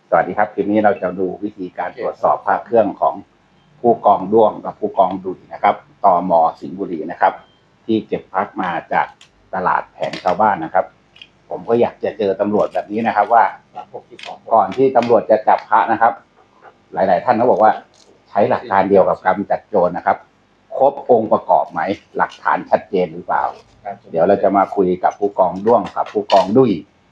สวัสดีครับคลิปนี้เราจะดูวิธีการตรวจสอบพระเครื่องของผู้กองด้วงกับผู้กองดุยนะครับตม.สิงห์บุรีนะครับที่เก็บพระมาจากตลาดแผงชาวบ้านนะครับผมก็อยากจะเจอตำรวจแบบนี้นะครับว่าก่อนที่ตำรวจจะจับพระนะครับหลายๆท่านเขาบอกว่าใช้หลักการเดียวกับการจับโจรนะครับครบองค์ประกอบไหมหลักฐานชัดเจนหรือเปล่าเดี๋ยวเราจะมาคุยกับผู้กองด้วงกับผู้กองดุย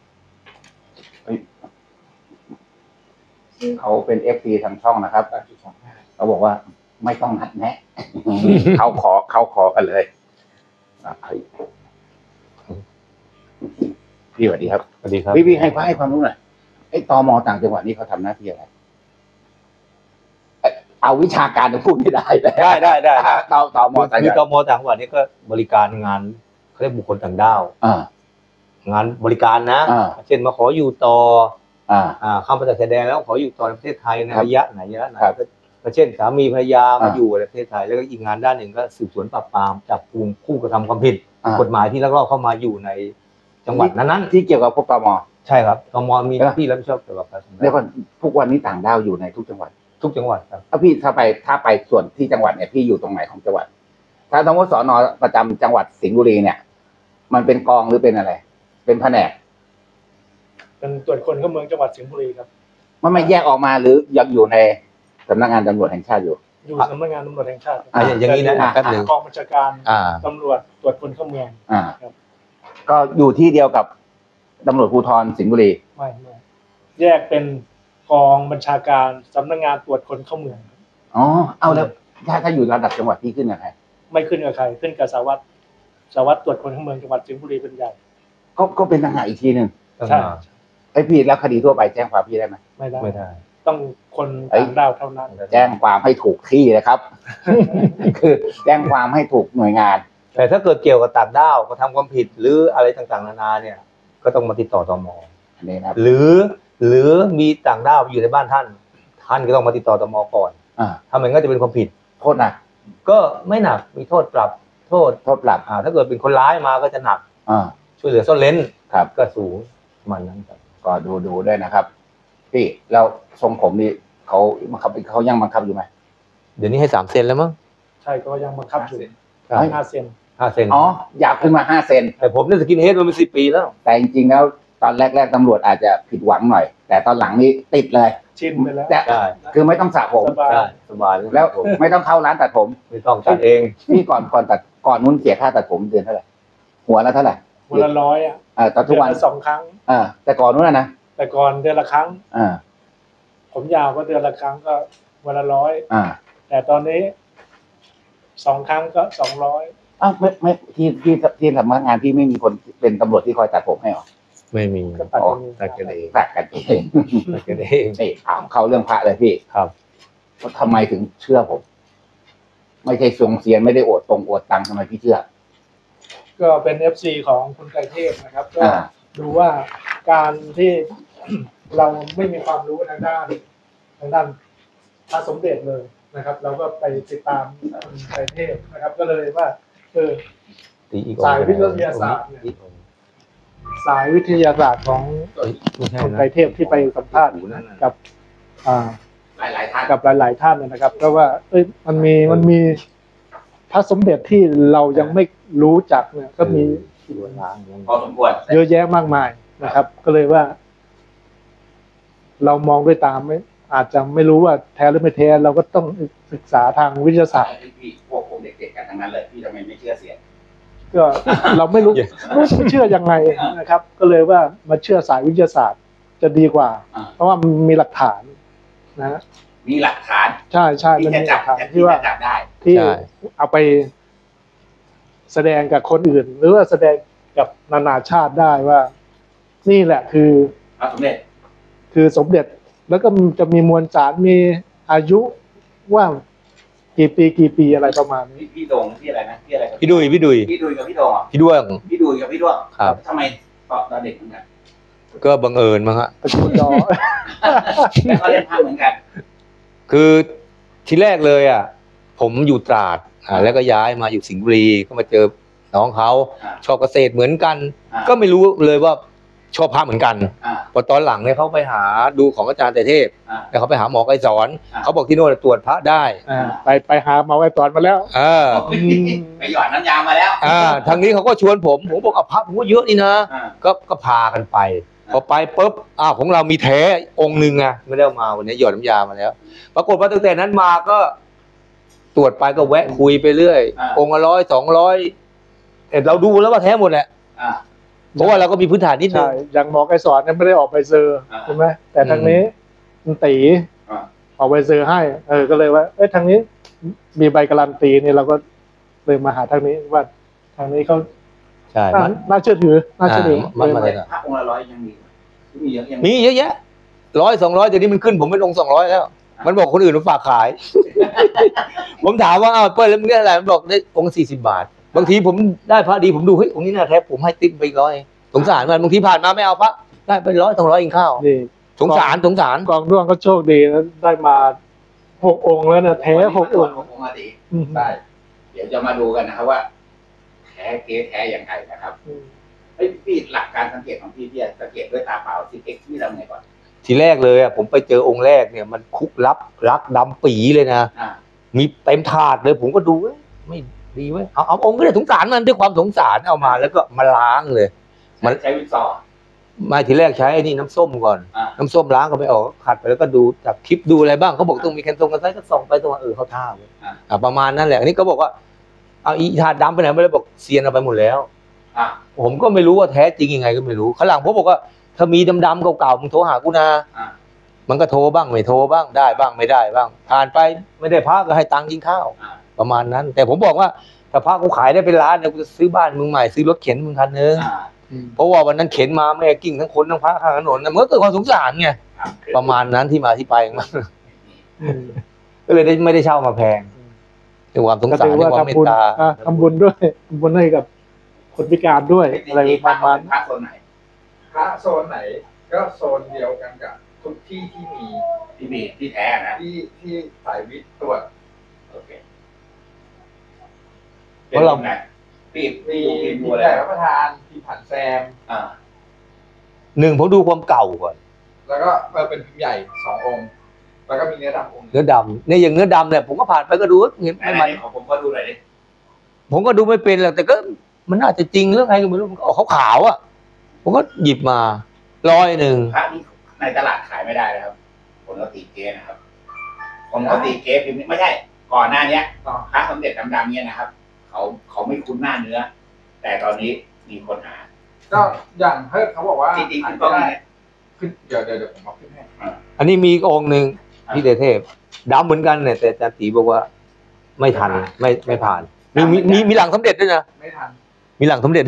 เขาเป็นFCทางช่องนะครับเขาบอกว่าไม่ต้องนัดแนะ เขาขอกันเลยพี่สวัสดีครับสวัสดีครับพี่ให้ความรู้หน่อยไอ้ตม.ต่างจังหวัดนี่เขาทำหน้าที่อะไรเอาวิชาการจะพูดไม่ได้ได้ตม.ต่างจังหวัดคือตม.ต่างจังหวัดนี่ก็บริการงานเขาเรียกบุคคลต่างด้าวงานบริการนะเช่นมาขออยู่ต่อเข้ามาจากชายแดนแล้วขออยู่ต่อในประเทศไทยในระยะไหนก็เช่นสามีภรรยามาอยู่ในประเทศไทยแล้วก็อีกงานด้านหนึ่งก็สืบสวนปราบปรามจับกุมผู้กระทำความผิดกฎหมายที่ลักลอบเข้ามาอยู่ในจังหวัดนั้นที่เกี่ยวกับพวกตม. ใช่ครับตม.มีหน้าที่รับผิดชอบเกี่ยวกับการเรียกว่าทุกวันนี้ต่างด้าวอยู่ในทุกจังหวัดครับพี่ถ้าไปส่วนที่จังหวัดเนี่ยพี่อยู่ตรงไหนของจังหวัดถ้าสมมติสน.ประจำจังหวัดสิงห์บุรีเนี่ยมันเป็นกองหรือเป็นอะไรเป็นแผนกเป็นตรวจคนเข้าเมืองจังหวัดสิงห์บุรีครับมันไม่แยกออกมาหรือยังอยู่ในสำนักงานตำรวจแห่งชาติอยู่สำนักงานตำรวจแห่งชาติอย่างนี้นะกองบัญชาการตำรวจตรวจคนเข้าเมืองครับก็อยู่ที่เดียวกับตำรวจภูธรสิงห์บุรีไม่แยกเป็นกองบัญชาการสำนักงานตรวจคนเข้าเมืองอ๋อเอาแล้วถ้าอยู่ระดับจังหวัดที่ขึ้นกับใครไม่ขึ้นกับใครขึ้นกับสารวัตรตรวจคนเข้าเมืองจังหวัดสิงห์บุรีเป็นใหญ่ก็เป็นทหารอีกทีหนึ่งใช่ไอพี่แล้วคดีทั่วไปแจ้งความพี่ได้ไหมไม่ได้ต้องคนต่างด้าวเท่านั้นแจ้งความให้ถูกที่นะครับ คือแจ้งความให้ถูกหน่วยงานแต่ถ้าเกิดเกี่ยวกับต่างด้าวกระทำความผิดหรืออะไรต่างๆนานาเนี่ยก็ต้องมาติดต่อตม. นี่ครับหรือมีต่างด้าวอยู่ในบ้านท่านก็ต้องมาติดต่อตม.ก่อนถ้าไม่งั้นจะเป็นความผิดโทษหนักก็ไม่หนักมีโทษปรับโทษปรับถ้าเกิดเป็นคนร้ายมาก็จะหนักช่วยเหลือซ่อนเร้นครับก็สูงมันนั้นครับก็ดูด้วยนะครับพี่แล้วทรงผมนี่เขายังบังคับอยู่ไหมเดี๋ยวนี้ให้3 เซนแล้วมั้งใช่ก็ยังบังคับอยู่5 เซนอ๋ออยากขึ้นมา5 เซนแต่ผมเนี่ยสกินเฮดมาเป็น10 ปีแล้วแต่จริงๆแล้วตอนแรกๆตำรวจอาจจะผิดหวังหน่อยแต่ตอนหลังนี้ติดเลยชินไปแล้วคือไม่ต้องสระผมสบายแล้วไม่ต้องเข้าร้านตัดผมไม่ต้องตัดเองพี่ก่อนนู้นเสียค่าตัดผมเดือนเท่าไหร่หัวละเท่าไหร่หัวละ100 ตอนทุกวัน 2 ครั้งแต่ก่อนนู้นนะแต่ก่อนเดือนละครั้งผมยาวก็เดือนละครั้งก็วันละ100แต่ตอนนี้2 ครั้งก็200 ไม่ที่สำนักงานพี่ไม่มีคนเป็นตำรวจที่คอยตัดผมให้หรอไม่มีตัดกันเองนี่เข้าเรื่องพระเลยพี่ครับทำไมถึงเชื่อผมไม่ใช่ทรงเซียนไม่ได้อวดตังทำไมพี่เชื่อก็เป็น FC ของคุณไกรเทพนะครับก็ดูว่าการที่เราไม่มีความรู้ทางด้านพระสมเด็จเลยนะครับเราก็ไปติดตามคุณไกรเทพนะครับก็เลยว่าสายวิทยาศาสตร์สายวิทยาศาสตร์ของคุณไกรเทพที่ไปสัมภาษณ์กับหลายท่านนะครับเพราะว่ามันมีพระสมเด็จที่เรายังไม่รู้จักเนี่ยก็มีพอสมควรเยอะแยะมากมายนะครับก็เลยว่าเรามองด้วยตาไม่อาจจะไม่รู้ว่าแท้หรือไม่แท้เราก็ต้องศึกษาทางวิทยาศาสตร์พี่พวกผมเด็กๆกันทั้งนั้นเลยพี่ทำไมไม่เชื่อเสียงก็เราไม่รู้เชื่อยังไงนะครับก็เลยว่ามาเชื่อสายวิทยาศาสตร์จะดีกว่าเพราะว่ามีหลักฐานนะมีหลักฐานใช่มันมีหลักฐานที่ว่าที่เอาไปแสดงกับคนอื่นหรือว่าแสดงกับนานาชาติได้ว่านี่แหละคือสมเด็จคือสมเด็จแล้วก็จะมีมวลสารมีอายุว่ากี่ปีอะไรประมาณนี้พี่ดงพี่อะไรนะพี่อะไรพี่ดุยกับพี่ดงพี่ดุยกับพี่ด้วงครับทำไมตอนเด็กเหมือนกันก็บังเอิญมั้งฮะตะกุดดอแล้วก็เล่นพระเหมือนกันคือทีแรกเลยผมอยู่ตราดแล้วก็ย้ายมาอยู่สิงห์บุรีก็มาเจอน้องเขาชอบเกษตรเหมือนกันก็ไม่รู้เลยว่าชอบพระเหมือนกันพอตอนหลังเนี่ยเขาไปหาดูของอาจารย์ไตรเทพแล้วเขาไปหาหมอไกรสอนเขาบอกที่โน่นตรวจพระได้ไปหาหมอไกรสอนมาแล้วไปหยอดน้ำยามาแล้วทางนี้เขาก็ชวนผมบอกพระผมก็เยอะนี่นะก็พากันไปพอไปปุ๊บของเรามีแท้องค์หนึ่งไงไม่ได้มาวันนี้หยอดน้ำยามาแล้วปรากฏว่าตั้งแต่นั้นมาก็ตรวจไปก็แวะคุยไปเรื่อยองค์ละ100 200แต่เราดูแล้วว่าแท้หมดแหละเพราะว่าเราก็มีพื้นฐานนิดนึงอย่างหมอไกรสอนเนี่ยไม่ได้ออกไปเซอร์ใช่ไหมแต่ทางนี้มันตีออกไปเซอร์ให้ก็เลยว่าทางนี้มีใบการันตีเนี่ยเราก็เลยมาหาทางนี้ว่าทางนี้เขาใช่น่าเชื่อถือน่าเชื่อถือพระองค์ละ100ยังมีเยอะมีเยอะแยะ100 200เดี๋ยวนี้มันขึ้นผมเป็นองค์200แล้วมันบอกคนอื่นมันฝากขายผมถามว่าเปิ้ลแล้วมึงได้อะไรมันบอกได้องค์40 บาทบางทีผมได้พระดีผมดูเฮ้ยองค์นี้น่าแท้ผมให้ติ๊บไป100สงสารมันบางทีผ่านมาไม่เอาพระได้ไป100 200กินข้าวสงสารกองด้วงก็โชคดีนะได้มา6 องค์แล้วนะแท้6 องค์ได้เดี๋ยวจะมาดูกันนะครับว่าแท้เก๊แท้ยังไงนะครับพี่หลักการสังเกตของพี่สังเกตด้วยตาเปล่า10xพี่ทำไงก่อนทีแรกเลยผมไปเจอองค์แรกเนี่ยมันคุกรักดำปีเลยนะมีเต็มถาดเลยผมก็ดูไม่ดีเว้ยเอาองค์ก็ได้สงสารมันด้วยความสงสารเอามาแล้วก็มาล้างเลยมันใช้วิซอมาทีแรกใช้ไอ้นี่น้ำส้มก่อนน้ำส้มล้างก็ไม่ออกขัดไปแล้วก็ดูจากคลิปดูอะไรบ้างเขาบอกต้องมีแคนกันไซก็ส่องไปตรงเขาท่าเลยประมาณนั้นแหละอันนี้ก็บอกว่าเอาอีถาดดำไปไหนไม่ได้บอกเซียนเอาไปหมดแล้วผมก็ไม่รู้ว่าแท้จริงยังไงก็ไม่รู้ข้างหลังผมบอกว่าถ้ามีดำๆเก่าๆมึงโทรหากูนะมันก็โทรบ้างไม่โทรบ้างได้บ้างไม่ได้บ้างผ่านไปไม่ได้พักก็ให้ตังค์กินข้าวประมาณนั้นแต่ผมบอกว่าถ้าพระกูขายได้เป็นล้านเนี่ยกูจะซื้อบ้านมึงใหม่ซื้อรถเข็นมึงคันนึงเพราะว่าวันนั้นเข็นมาแม่กิ่งทั้งคนทั้งพระข้างถนนมันก็เกิดความสงสารไงประมาณนั้นที่มาที่ไปของมันก็เลยไม่ได้เช่ามาแพงด้วยความสงสารด้วยความเมตตาทำบุญด้วยทำบุญให้กับคนพิการด้วยอะไรประมาณพระโซนไหนพระโซนไหนก็โซนเดียวกันกับทุกที่ที่มีที่แท้นะที่สายวิทย์ตรวจโอเคเพราะเรามีแต่พระประธานที่ผันแซม 1ผมดูความเก่าก่อนแล้วก็เป็นพิมพ์ใหญ่2 องค์แล้วก็มีเนื้อดำองค์เนื้อดำเนี่ยอย่างเนื้อดำเนี่ยผมก็ผ่านไปก็ดูเห็นไม่ของผมก็ดูหน่อยดิผมก็ดูไม่เป็นหรอกแต่ก็มันน่าจะจริงเรื่องไงก็ไม่รู้มันออกขาวๆผมก็หยิบมา100 พระนี่ในตลาดขายไม่ได้นะครับผมก็ตีเก๊นะครับผมก็ตีเก๊พิมพ์ไม่ใช่ก่อนหน้านี้พระสมเด็จดำๆเนี่ยนะครับเขาไม่คุ้นหน้าเนื้อแต่ตอนนี้มีคนหาก็อย่างเขาบอกว่าจริงๆก็ขึ้นเดี๋ยวผมเอาขึ้นให้อันนี้มีองค์หนึ่งพี่เทพดำเหมือนกันเนี่ยแต่อาจารย์ตีบอกว่าไม่ทันไม่ผ่านมีหลังสมเด็จด้วยนะไม่ทันมีหลังสมเด็จ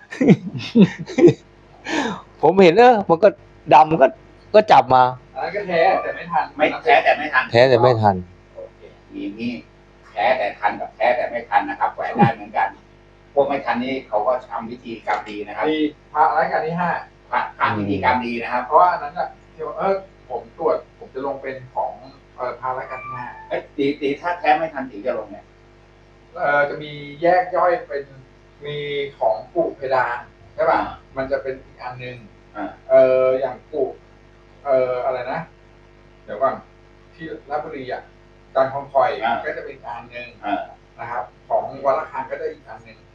ผมเห็นมันก็ดำก็จับมาอันนั้นก็แท้แต่ไม่ทันแท้แต่ไม่ทันแท้แต่ไม่ทันมีแท้แต่ทันกับแท้แต่ไม่ทันนะครับแหวนได้เหมือนกันพวกไม่ทันนี้เขาก็ทำวิธีกรรมดีนะครับพระรายการที่5 พระวิธีกรรมดีนะครับเพราะว่านั้นอะที่ว่าผมตรวจผมจะลงเป็นของพระรายการที่5 ตีถ้าแท้ไม่ทันตีจะลงเนี่ยจะมีแยกย่อยเป็นมีของกุเพดานใช่ป่ะมันจะเป็นอีกอันนึงอย่างกุอะไรนะเดี๋ยวก่อนที่ราชบุรีการคลองคอยก็จะเป็นอันนึงนะครับของวัดระฆังก็ได้อีกอันนึง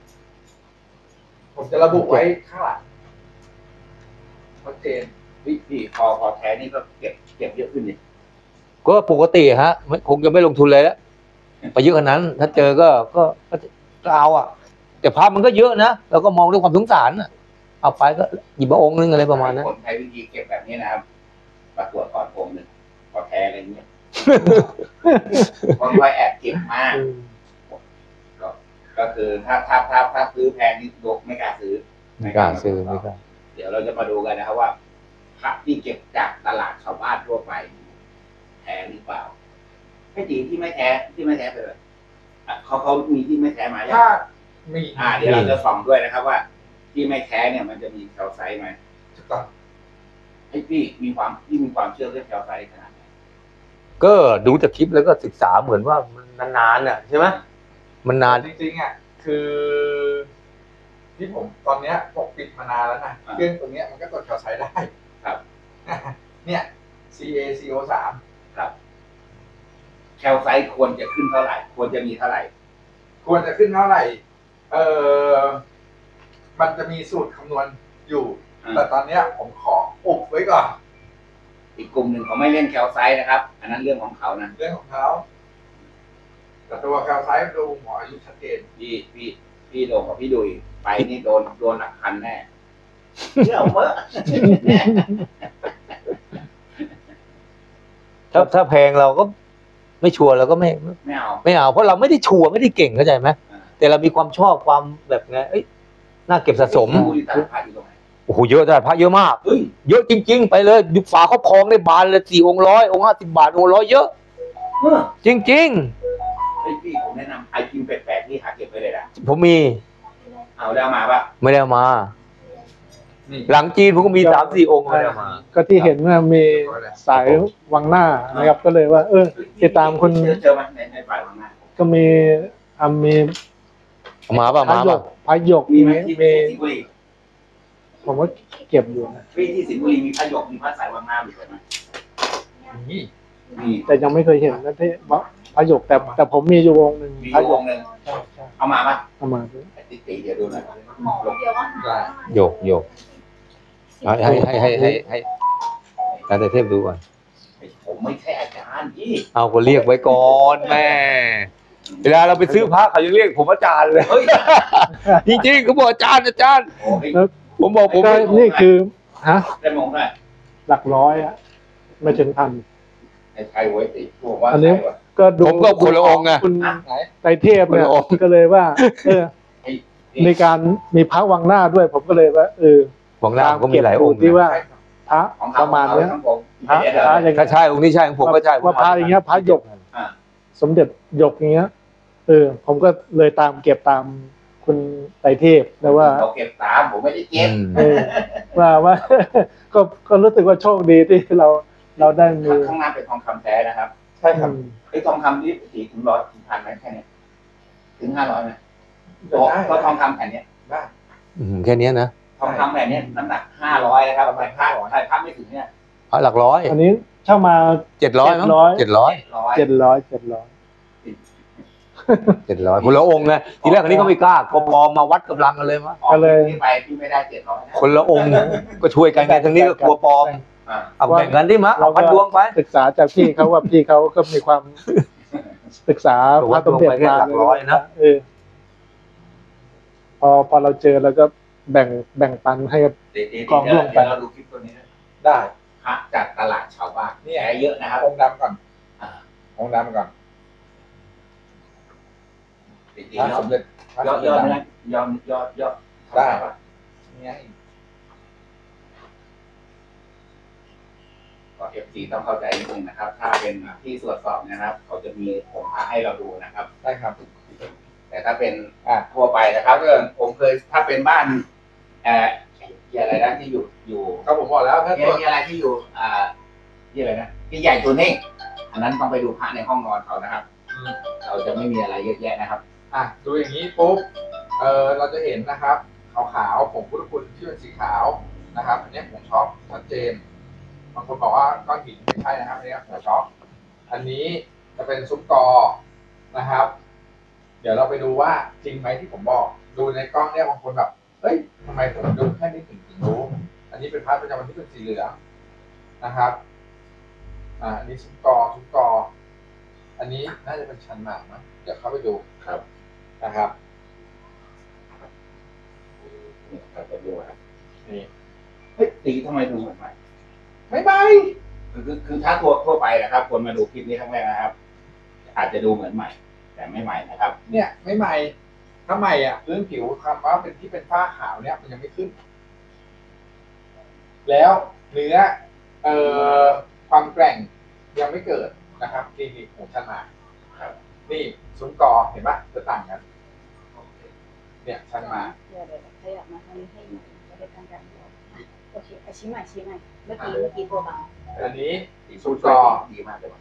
ผมจะระบุไว้ข้างหลังชัดเจนพี่พอแท้นี่ก็เก็บเยอะขึ้นนี่ก็ปกติฮะคงจะไม่ลงทุนเลยแล้วไปเยอะขนาดนั้นถ้าเจอก็เอาแต่ภาพมันก็เยอะนะเราก็มองด้วยความสงสารเอาไปก็หยิบมาองค์นึงอะไรประมาณนั้นคนใช้วิธีเก็บแบบนี้นะครับประกวดก่อนองค์นึงพอแท้อะไรเงี้ยคนคอยแอบเก็บมากก็คือถ้าซื้อแพงนี่ยกไม่กล้าซื้อไม่กล้าเดี๋ยวเราจะมาดูกันนะครับว่าพระที่เก็บจากตลาดชาวบ้านทั่วไปแท้หรือเปล่าไม่ตีที่ไม่แท้ไปเลยเขามีที่ไม่แท้มาอย่างมีเดี๋ยวเราจะส่องด้วยนะครับว่าที่ไม่แท้เนี่ยมันจะมีแคลไซต์ไหมถูกต้องให้พี่มีความเชื่อเรื่องแคลไซต์ขนาดไหนก็ดูจากคลิปแล้วก็ศึกษาเหมือนว่ามันนานใช่ไหมมันนานจริงๆคือที่ที่ผมตอนเนี้ยปกปิดมานานแล้วนะเครื่องตัวเนี้ยมันก็ตรวจเขาใช้ได้ครับเนี่ย CaCO3 ครับแคลไซต์ควรจะขึ้นเท่าไหร่ควรจะมีเท่าไหร่ควรจะขึ้นเท่าไหร่มันจะมีสูตรคำนวณอยู่แต่ตอนเนี้ยผมขออุบไว้ก่อนอีกกลุ่มหนึ่งเขาไม่เล่นแคลไซต์นะครับอันนั้นเรื่องของเขานะเรื่องของเขาแต่ตัวแคลไซต์ดูหมออายุชัดเจนพี่โดนกับพี่ดุยไปนี่โดนหลักพันแน่เชื่อเมื่อถ้าแพงเราก็ไม่ชัวร์เราก็ไม่เอาเพราะเราไม่ได้ชัวร์ไม่ได้เก่งเข้าใจไหมแต่เรามีความชอบความแบบไงน่าเก็บสะสมโอ้โหเยอะแต่พระเยอะมากเยอะจริงๆไปเลยดูฝาเขาคลองได้บานเลย4 องค์ 100 องค์ 50 บาทองค์ 100เยอะจริงๆพี่ผมแนะนำไอจิมแปลกๆที่หาเก็บไว้เลยนะผมมีเอาได้มาปะไม่ได้มาหลังจีนผมก็มี 3-4 องค์ไม่ได้มาก็ที่เห็นว่ามีสายวังหน้านะครับก็เลยว่าติดตามคนเจอไหมในฝ่ายวังหน้าก็มีมาป่ะพระหยกมีผมว่าเก็บอยู่นะที่สิงห์บุรีมีพระหยกมีพระสายวังหน้าอยู่ไหมแต่ยังไม่เคยเห็นนะที่พระหยกแต่ผมมีอยู่วงหนึ่งพระหยกหนึ่งเอามาปะเอามาติเดี๋ยวดูหน่อยหยกให้อาจารย์เทพดูก่อนผมไม่ใช่อาจารย์พี่เอาก็เรียกไว้ก่อนแม่เวลาเราไปซื้อพระเขาจะเรียกผมอาจารย์เลยจริงๆเขาบอกอาจารย์ผมบอกผมนี่คือได้มองได้หลักร้อยอะไม่ถึงพันไอ้ไทยไว้ติบอกว่าอันนี้ก็ดูผมก็คนละองค์ไงคุณไตรเทพเนี่ยก็เลยว่าในการมีพระวังหน้าด้วยผมก็เลยว่าวังหน้าก็มีหลายองค์ที่ว่าพระประมาณนี้พระอย่างก็ใช่องค์นี้ใช่ของผมก็ใช่ว่าพระอย่างเงี้ยพระหยกสมเด็จหยกอย่างเงี้ยผมก็เลยตามเก็บตามคุณไตรเทพนะว่าเก็บตามผมไม่ได้เก็บว่าก็รู้สึกว่าโชคดีที่เราได้มีข้างหน้าเป็นทองคำแท้นะครับใช่ครับไอ้ทองคำนี่ถึง100 ถึง 1,000ไหมแค่นี้ถึง500ไหมเพราะทองคำแผ่นนี้ได้แค่นี้นะทองคำแผ่นนี้น้ำหนัก500นะครับแต่พระไม่ถึงเนี่ยหลักร้อยอันนี้เช่ามา 700คนละองค์ไงทีแรกอันนี้ก็ไม่กล้าก็ปลอมมาวัดกำลังกันเลยมั้งก็เลยไปพี่ไม่ได้700 คนละองค์ก็ช่วยกันไงทางนี้ก็กลัวปลอมเอาแบ่งกันดิมะเอาพันดวงไปศึกษาจากพี่เขาว่าพี่เขาก็มีความศึกษาพระสมเด็จมาหลักร้อยนะพอเราเจอแล้วก็แบ่งปันให้กับกองร่วมไปเราดูคลิปตัวนี้ได้พระจากตลาดชาวบ้านนี่เยอะนะครับองค์ดำก่อนองค์ดำก่อนสมเด็จยอดนะยอดได้เนี่ยก็FGต้องเข้าใจนิดนึงนะครับถ้าเป็นที่ตรวจสอบนะครับเขาจะมีองค์พระให้เราดูนะครับได้ครับแต่ถ้าเป็นทั่วไปนะครับผมเคยถ้าเป็นบ้านอะไรนะที่อยู่ก็ผมบอกแล้วถ้ามีอะไรที่อยู่ที่อะไรนะที่ใหญ่ตัวนี้อันนั้นต้องไปดูพระในห้องนอนเขานะครับเราจะไม่มีอะไรเยอะแยะนะครับดูอย่างนี้ปุ๊บเราจะเห็นนะครับขาวๆผงพุทธคุณที่เป็นสีขาวนะครับอันนี้ผมชอบชัดเจนบางคนบอกว่าก้อนหินไม่ใช่นะครับอันนี้ผมชอบอันนี้จะเป็นซุ้มกอนะครับเดี๋ยวเราไปดูว่าจริงไหมที่ผมบอกดูในกล้องเนี่ยบางคนแบบเฮ้ยทำไมผมดูแค่นี้ถึงรู้อันนี้เป็นพระประจำวันที่เป็นสีเหลืองนะครับอันนี้ซุ้มกออันนี้น่าจะเป็นชั้นหมากนะเดี๋ยวเข้าไปดูครับนะครับนี่เฮ้ยตีทำไมดูเหมือนใหม่ไม่ใหม่คือถ้าทั่วไปนะครับคนมาดูคลิปนี้ครั้งแรกนะครับอาจจะดูเหมือนใหม่แต่ไม่ใหม่นะครับเนี่ยไม่ใหม่ถ้าใหม่พื้นผิวคำว่าเป็นที่เป็นฝ้าขาวเนี่ยมันยังไม่ขึ้นแล้วเนื้อความแกร่งยังไม่เกิดนะครับนี่ของชั้นมานี่ซุ้มกอเห็นปะจะต่างกันเนี่ยชั้นมาขยับมาทางนี้ให้หน่อยจะได้ทางการโอเคชี้ใหม่เมื่อกี้ตัวบังอันนี้ซุ้มกอดีมากเลย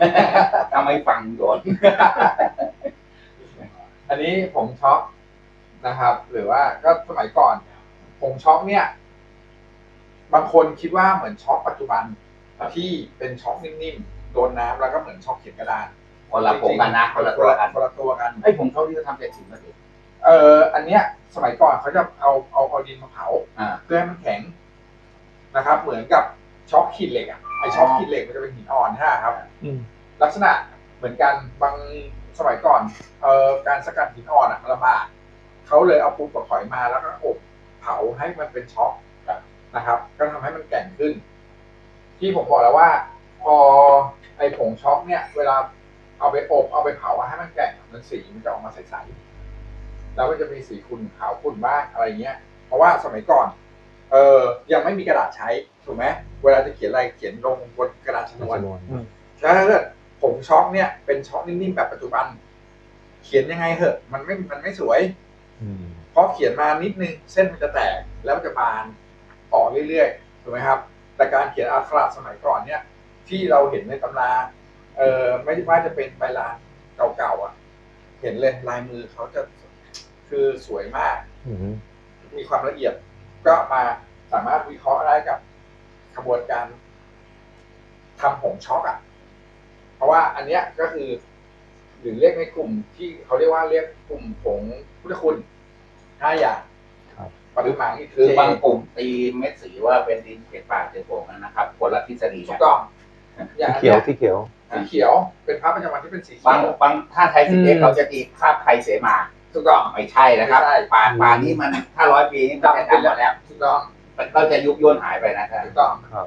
ทำไมฟังโดนอันนี้ผมช็อกนะครับ หรือว่าก็สมัยก่อนผงช็อกเนี่ย บางคนคิดว่าเหมือนช็อกปัจจุบันที่เป็นช็อกนิ่มๆโดนน้ำแล้วก็เหมือนช็อกเขียนกระดานคนละผงกันนะคนละตัวกันคนละตัวกันไอ้ผงช็อกที่เขาทำจากสิ่งนั้นเองอันเนี้ยสมัยก่อนเขาจะเอาดินมาเผาเพื่อให้มันแข็งนะครับ เหมือนกับช็อกขีดเหล็กอ่ะไอช็อกขีดเหล็กมันจะเป็นหินอ่อนครับลักษณะเหมือนกันบางสมัยก่อนการสกัดหินอ่อนมันลำบากเขาเลยเอาปูนกับหอยมาแล้วก็อบเผาให้มันเป็นช็อกนะครับ ก็ทำให้มันแข็งขึ้น ที่ผมบอกแล้วว่าพอไอผงช็อกเนี่ย เวลาเอาไปอบเอาไปเผาให้มันแข็งมันสีมันจะออกมาใสๆแล้วก็จะมีสีขุ่นขาวขุ่นบ้างอะไรเงี้ยเพราะว่าสมัยก่อนยังไม่มีกระดาษใช้ถูกไหมเวลาจะเขียนอะไรเขียนลงบนกระดาษชนวนถ้าเกิดผงช็อกเนี่ยเป็นช็อกนิ่มๆแบบปัจจุบันเขียนยังไงเหอะมันไม่สวยเพราะเขียนมานิดนึงเส้นมันจะแตกแล้วมันจะบานต่อเรื่อยๆถูกไหมครับแต่การเขียนอักขระสมัยก่อนเนี่ยที่เราเห็นในตำราไม่ว่าจะเป็นใบลานเก่าๆอ่ะเห็นเลยลายมือเขาจะคือสวยมากมีความละเอียดก็มาสามารถวิเคราะห์ได้กับกระบวนการทำผงช็อกอ่ะเพราะว่าอันเนี้ยก็คือหรือเรียกในกลุ่มที่เขาเรียกว่าเรียกกลุ่มผงพุทธคุณ5 อย่างปริมาณคือบางกลุ่มตีเม็ดสีว่าเป็นดินเกล็ดปากเกล็ดโป่งนะครับคนละทฤษฎีถูกต้องที่เขียวสีเขียวเป็นพระประจำวันที่เป็นสีเขียวบางถ้าไทยสิเอ็กเขาจะตีคราบไทยเสมาถูกต้องไม่ใช่นะครับป่านี้มัน500 ปีนี่มันจะดำหมดแล้วถูกต้องก็จะยุบย่นหายไปนะถูกต้องครับ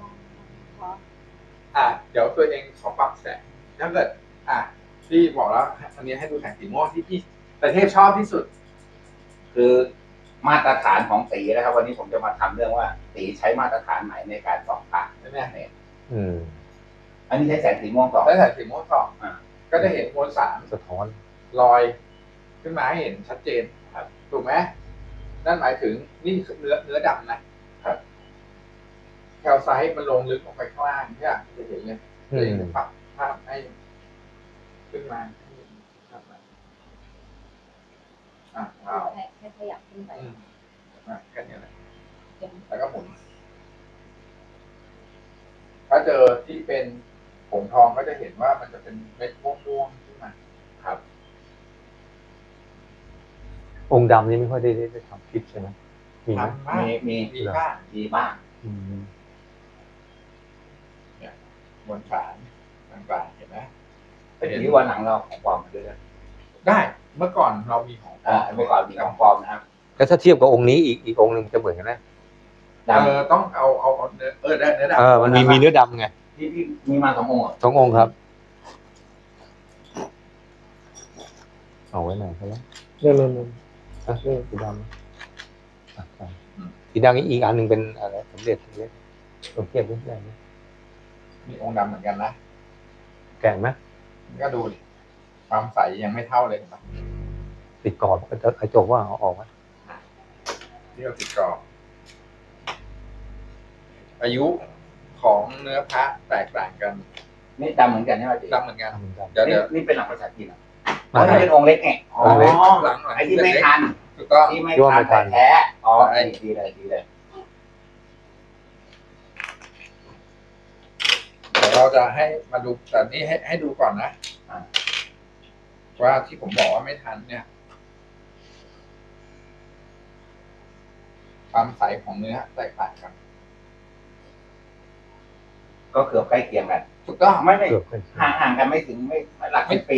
เดี๋ยวตัวเองขอปรับแสงถ้าเกิดที่บอกแล้วอันนี้ให้ดูแสงสีม่วงที่พี่แต่เทพชอบที่สุดคือมาตรฐานของตีนะครับวันนี้ผมจะมาทำเรื่องว่าตีใช้มาตรฐานไหนในการส่องพระใช่ไหมเนี่ยอันนี้ใช้แสงสีม่วงส่องใช้แสงสีม่วงส่องก็จะเห็นมวลสารสะท้อนลอยขึ้นมาให้เห็นชัดเจนครับถูกไหมนั่นหมายถึงนี่เนื้อดำนะครับแคลไซต์มันลงลึกลงไปข้างล่างเนี่ยจะเห็นเลยจะปรับภาพให้ขึ้นมาให้ขยับขึ้นไปแค่นี้แหละแล้วก็หมุนถ้าเจอที่เป็นผงทองก็จะเห็นว่ามันจะเป็นเม็ดม่วงๆขึ้นมาครับองค์ดำนี่ไม่ค่อยได้ทำคลิปใช่ไหมมีบ้างเนี่ยมวลสารต่างๆเห็นไหมเห็นที่วันหลังเราของปลอมมาด้วยได้เมื่อก่อนเรามีของเมื่อก่อนมีของปลอมนะครับแล้วถ้าเทียบกับองค์นี้อีกองค์หนึ่งจะเหมือนกันไหมต้องเอาเนื้อดำมันมีเนื้อดำไงที่มีมา2 องค์ 2 องค์ครับเอาไว้ไหนครับเนี่ยสีดำสีดำอีกอันหนึ่งเป็นอะไรสมเด็จต้องเทียบด้วยได้ไหมมีองค์ดำเหมือนกันนะแก่ไหมก็ดูดิความใสยังไม่เท่าเลยครับติดกรอบกระจกว่าเอาออกไหมที่เราติดกรอบอายุของเนื้อพระแตกต่างกันนี่ดำเหมือนกันใช่ไหมดำเหมือนกันเดี๋ยวนี่เป็นหลังภาษาจีนมันเป็นองค์เล็กไงหลังไอ้ที่ไม่ทันถูกต้องที่ไม่ทันแท้ดีเลยเดี๋ยวเราจะให้มาดูแต่นี้ให้ดูก่อนนะว่าที่ผมบอกว่าไม่ทันเนี่ยความใสของเนื้อแตกต่างกันก็เกือบใกล้เคียงกันถูกต้องไม่ห่างกันไม่ถึงไม่หลัก10 ปี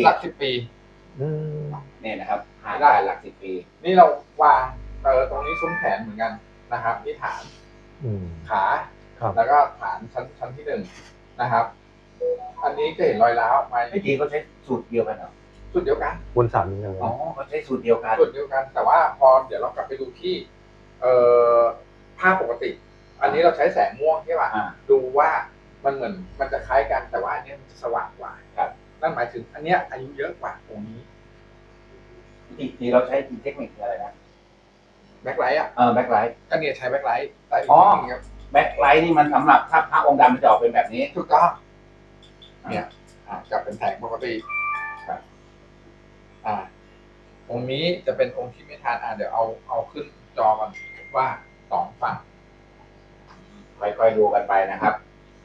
เนี่ยนะครับห่างกันหลัก10 ปีนี่เราวางตรงนี้ซุ้มแขนเหมือนกันนะครับนี่ฐานขาแล้วก็ฐานชั้นที่1นะครับอันนี้จะเห็นรอยร้าวไหมไม่จริงเขาใช้สูตรเดียวกันเหรอสูตรเดียวกันบน3เลยเขาใช้สูตรเดียวกันแต่ว่าพอเดี๋ยวเรากลับไปดูที่ภาพปกติอันนี้เราใช้แสงม่วงใช่ป่ะดูว่ามันเหมือนมันจะคล้ายกันแต่ว่าอันนี้มันจะสว่างกว่าครับนั่นหมายถึงอันเนี้ยอายุเยอะกว่าตรงนี้ที่เราใช้เทคนิคอะไรนะแบ็คไลท์แบ็คไลท์ก็เนี่ยใช้แบ็คไลท์แบ็คไลท์นี่มันสำหรับถ้าพระองค์ดำมันจะออกเป็นแบบนี้ถูกต้องเนี่ยจับเป็นแสงปกติองค์นี้จะเป็นองค์ที่ไม่ทานเดี๋ยวเอาขึ้นจอก่อนว่า2 ฝั่งค่อยๆดูกันไปนะครับ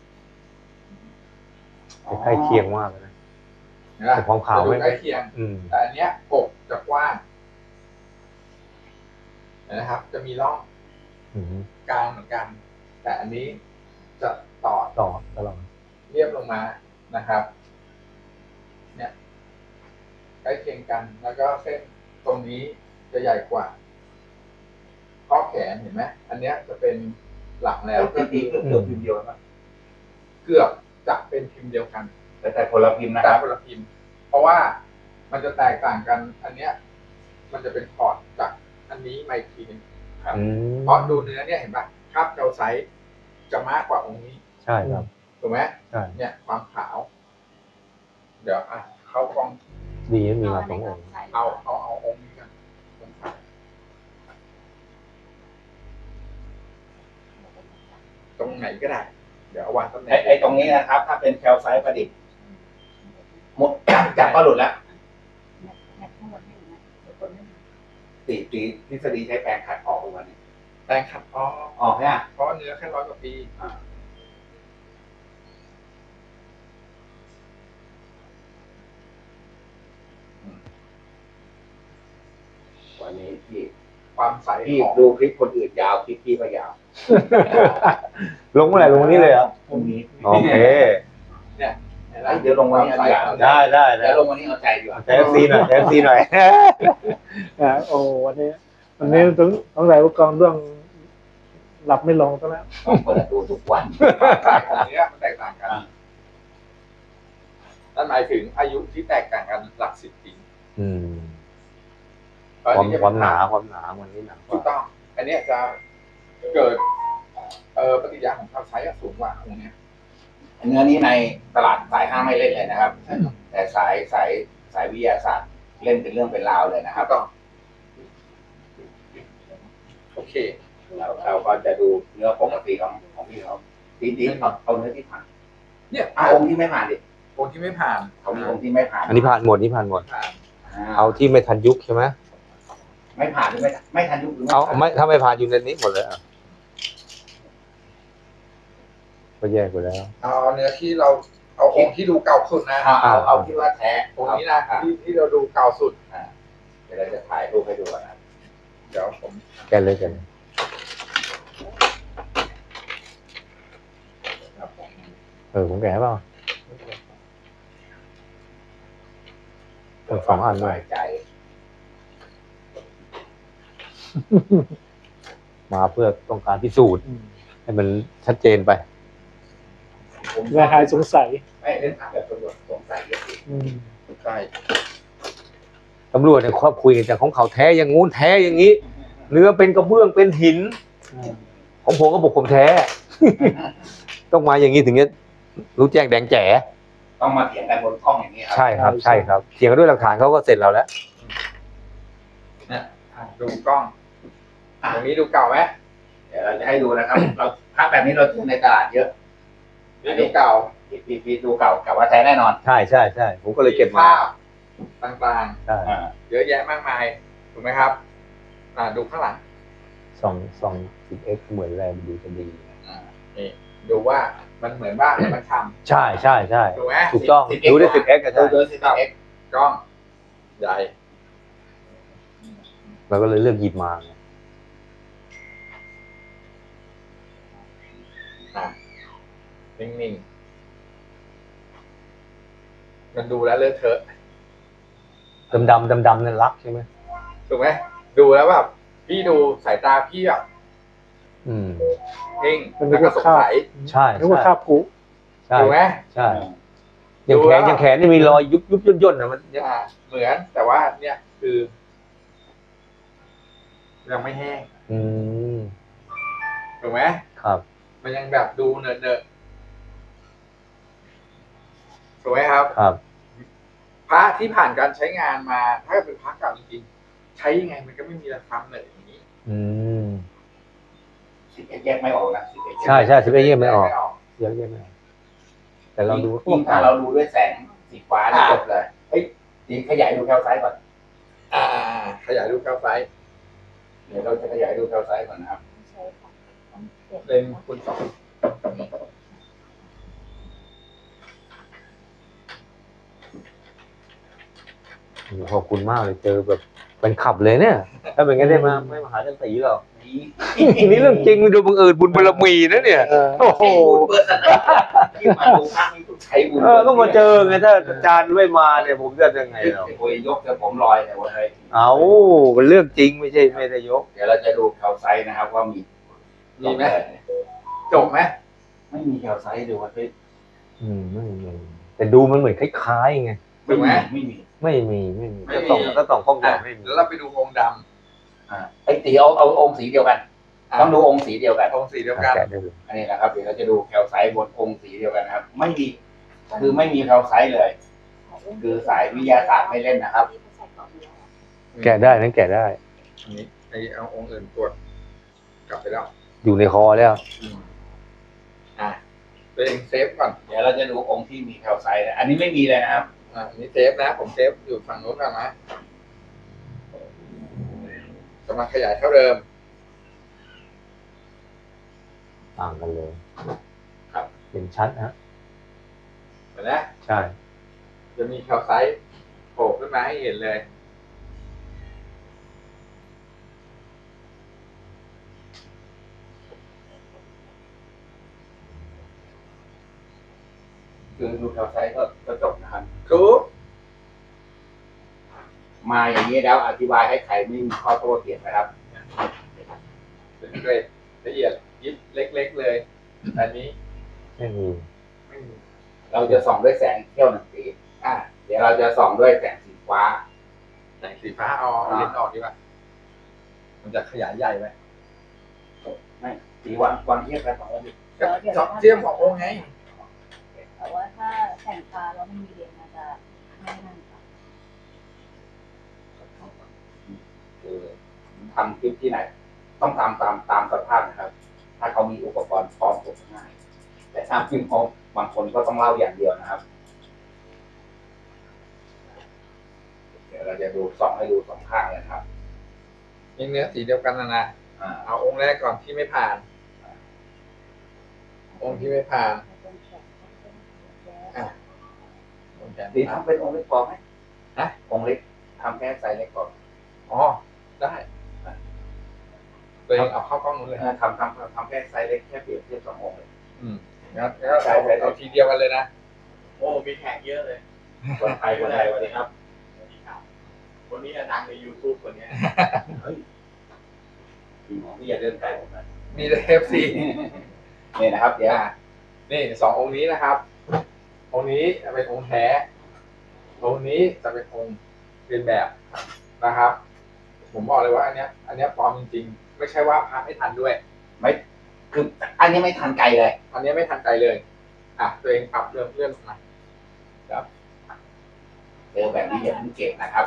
ใกล้เคียงมากเลยนะแต่ความขาวไม่ใกล้เคียงแต่อันเนี้ยกบจะกว้างนะครับจะมีร่องกลางเหมือนกันแต่อันนี้จะต่อตลอดเรียบลงมานะครับเนี่ยใกล้เคียงกันแล้วก็เส้นตรงนี้จะใหญ่กว่าข้อแขนเห็นไหมอันเนี้ยจะเป็นหลังแล้วก็คือเกือบพิมพ์เดียวกันเกือบจะเป็นพิมพ์เดียวกันแต่คนละพิมพ์นะครับคนละพิมพ์เพราะว่ามันจะแตกต่างกันอันเนี้ยมันจะเป็นพอร์ตจากอันนี้มาอีกทีนึงครับเพราะดูเนื้อเนี่ยเห็นป่ะคราบแคลไซต์จะมากกว่าองค์นี้ใช่ครับถูกไหมใช่เนี่ยความขาวเดี๋ยวเข้ากล้องดีมีมา2 องค์เอาองค์นี้กันตรงไหนก็ได้เดี๋ยวเอาวางตำแหน่งไอ้ตรงนี้นะครับถ้าเป็นแคลไซต์ประดิษฐ์หมดจับก็หลุดแล้วตีทฤษฎีใช้แปรงขัดออกวันนี้แปรงขัดออกเนี่ยเพราะเนื้อแค่100 กว่าปีวันนี้ที่ความใสที่ดูคลิปคนอื่นยาวคลิปพี่ก็ยาวลงเมื่อไหร่ลงนี้เลยเหรอพรุ่งนี้โอเคเนี่ยเดี๋ยวลงวันนี้ได้เดี๋ยวลงวันนี้เอาใจดีกว่าใจซีหน่อยโอ้วันนี้ต้องใส่อุปกรณ์เรื่องหลับไม่ลงซะแล้วต้องเปิดดูทุกวันเนี้ยมันแตกต่างกันนั่นหมายถึงอายุที่แตกต่างกันหลัก10 ปีความหนามันนี่หนาถูกต้องอันนี้จะเกิดปฏิกิริยาของความใช้สูงกว่าตรงนี้เนื้อนี้ในตลาดสายห้างไม่เล่นเลยนะครับแต่สายวิทยาศาสตร์เล่นเป็นเรื่องเป็นราวเลยนะครับก็โอเคเราก็จะดูเนื้อปกติของพี่เขาดีเอาเนื้อที่ผ่านเนี่ยองค์ที่ไม่ผ่านดิองค์ที่ไม่ผ่านเขามีองค์ที่ไม่ผ่านอันนี้ผ่านหมดเอาที่ไม่ทันยุคใช่ไหมไม่ผ่านหรือไม่ทันยุคหรือเอาไม่ถ้าไม่ผ่านอยู่ในนี้หมดเลยก็แยกไปแล้วเอาเนื้อที่เราเอาองค์ที่ดูเก่าสุดนะเอาที่ว่าแท้องค์นี้นะที่เราดูเก่าสุดเดี๋ยวเราจะถ่ายรูปให้ดูนะเดี๋ยวผมแกเลยผมแกะเปล่า2 อันด้วยมาเพื่อต้องการพิสูจน์ให้มันชัดเจนไปอย่าหายสงสัยไม่เล่นถามแบบตำรวจสงสัยใช่ตำรวจเนี่ยครอบคุยกันแต่ของเขาแท้อย่างงู้นแท้อย่างนี้เนื้อเป็นกระเบื้องเป็นหินของผมก็บอกผมแท้ต้องมาอย่างนี้ถึงจะรู้แจ้งแดงแจ๋ต้องมาเถียงกันบนกล้องอย่างนี้ใช่ครับเถียงกันด้วยหลักฐานเขาก็เสร็จเราแล้วเนี่ยดูกล้องตรงนี้ดูเก่าไหมเดี๋ยวเราจะให้ดูนะครับเราภาพแบบนี้เราเจอในตลาดเยอะนี่ดูเก่าพี่ดูเก่ากับว่าแท้แน่นอนใช่ผมก็เลยเก็บมาต่างๆเยอะแยะมากมายถูกไหมครับดูข้างหลัง 10x เหมือนแรงดูจะดีนี่ดูว่ามันเหมือนว่ามันทำใช่ถูกไหมถูกต้องดูได้ 10x กันดู 10x กล้องใหญ่เราก็เลยเลือกหยิบมานิ่งๆมันดูแล้วเลอะเทอะดำนั่นรักใช่ไหมถูกไหมดูแล้วแบบพี่ดูสายตาพี่แบบเพ่งแล้วก็สงสัยใช่นึกว่าข้าพุถูกไหมใช่ยังแขนนี่มีรอยยุบย่นนะมันเหมือนแต่ว่าเนี่ยคือยังไม่แห้งถูกไหมครับมันยังแบบดูเนอะถูกไหมครับพระที่ผ่านการใช้งานมาถ้าเป็นพระเก่าจริงๆใช้ยังไงมันก็ไม่มีราคาเหนื่อยอย่างนี้ 10x แยกไม่ออกนะใช่10x แยกไม่ออกแต่เราดูถ้าเราดูด้วยแสงสีฟ้านี่จบเลยนี่ขยายดูแคลไซต์ก่อนขยายรูปแคลไซต์เดี๋ยวเราจะขยายดูแคลไซต์ก่อนนะครับใช่ค่ะต้องเปลี่ยนเป็นคูณ 2 ขอบคุณมากเลยเจอแบบเป็นขับเลยเนี่ยถ้าเป็นงั้นได้มาไม่มาหาจันตีหรอกนี่เรื่องจริงโดยบังเอิญบุญบารมีนะเนี่ยโอ้โหที่มาดูภาพนี้ต้องใช้บุญก็มาเจอไงถ้าอาจารย์ไม่มาเนี่ยผมจะยังไงเราโอ้ยยกแต่ผมลอยแต่ว่าเฮ้ยเอาเป็นเรื่องจริงไม่ใช่ไม่ได้ยกเดี๋ยวเราจะดูแคลไซต์นะครับว่ามีมีไหมจบไหมไม่มีแคลไซต์ดูว่าเฮ้ยไม่มีแต่ดูมันเหมือนคล้ายๆไงถูกไหมไม่มีไม่มีก็ต้องข้องอ่ะไม่มีแล้วเราไปดูองค์ดไอ้ตีเอาองค์สีเดียวกันำต้องดูองค์สีเดียวกันองค์สีเดียวกันแกะได้เลยอันนี้นะครับเดี๋ยวเราจะดูแคลไซต์บนองค์สีเดียวกันนะครับ ไม่มีคือไม่มีแคลไซต์เลย คือสายวิทยาศาสตร์ไม่เล่นนะครับแกะได้นั่นแกะได้อันนี้ไอเอาองค์อื่นตรวจกลับไปแล้วอยู่ในคอแล้วอ่ะตัวเองเซฟก่อนเดี๋ยวเราจะดูองค์ที่มีแคลไซต์นะอันนี้ไม่มีเลยนะครับอันนี้เซฟนะผมเซฟอยู่ฝั่งนู้นก่อนนะกำลังขยายเท่าเดิมต่างกันเลยครับเห็นชัดนะเห็นไหมใช่จะมีแคลไซต์โผล่ขึ้นมาให้เห็นเลยคือดูแคลไซต์ก็จบนะครับทุกมาอย่างนี้แล้วอธิบายให้ใครไม่มีข้อโต้เถียงนะครับเป็นเกรดละเอียดยิบเล็กๆเลยอันนี้ไม่มีไม่มีเราจะส่องด้วยแสงเที่ยวหนึ่งสีเดี๋ยวเราจะส่องด้วยแสงสีฟ้าแสงสีฟ้าเอาเลนส์ออกดีกว่ามันจะขยายใหญ่ไหมไม่สีวันเทียบกันสองวันดิก็สองเทียมขององค์ไงแต่ว่าถ้าแต่งตาแล้วมันมีเลนมันจะไม่นั่นค่ะคือทำคลิปที่ไหน ต้องทำตามสภาพนะครับ ถ้าเขามีอุปกรณ์พร้อมผมง่าย แต่ถ้าพิมพ์พร้อมบางคนก็ต้องเล่าอย่างเดียวนะครับ เดี๋ยวเราจะดูส่องให้ดูสองข้างเลยนะครับมีเนื้อสีเดียวกันนะ เอาองค์แรกก่อนที่ไม่ผ่าน องค์ที่ไม่ผ่านองค์แขนสีทำเป็นองค์เล็กพอไหมฮะองค์เล็กทำแค่ไซส์เล็กพออ๋อได้ตัวเองเอาเข้ากล้องนู้นเลยทำแค่ไซส์เล็กแค่เปรียบเทียบสององค์เลยงั้นเอาทีเดียวกันเลยนะโอ้ มีแขกเยอะเลยคนไทยสวัสดีครับคนนี้ดังใน YouTube คนนี้พี่หมอพี่อย่าเดินไกลผมนะมีแต่ FC นี่นะครับเดี๋ยวนี่สององค์นี้นะครับ องค์นี้จะเป็นองค์แท้ องค์นี้จะเป็นองค์เรียนแบบนะครับ ผมบอกเลยว่าอันเนี้ยปลอมจริงๆ ไม่ใช่ว่าพระไม่ทันด้วยไม่คืออันนี้ไม่ทันไกลเลยอันนี้ไม่ทันใจเลยตัวเองปรับเรื่องมาเจอแบบนี้อย่าเพิ่งเก็บนะครับ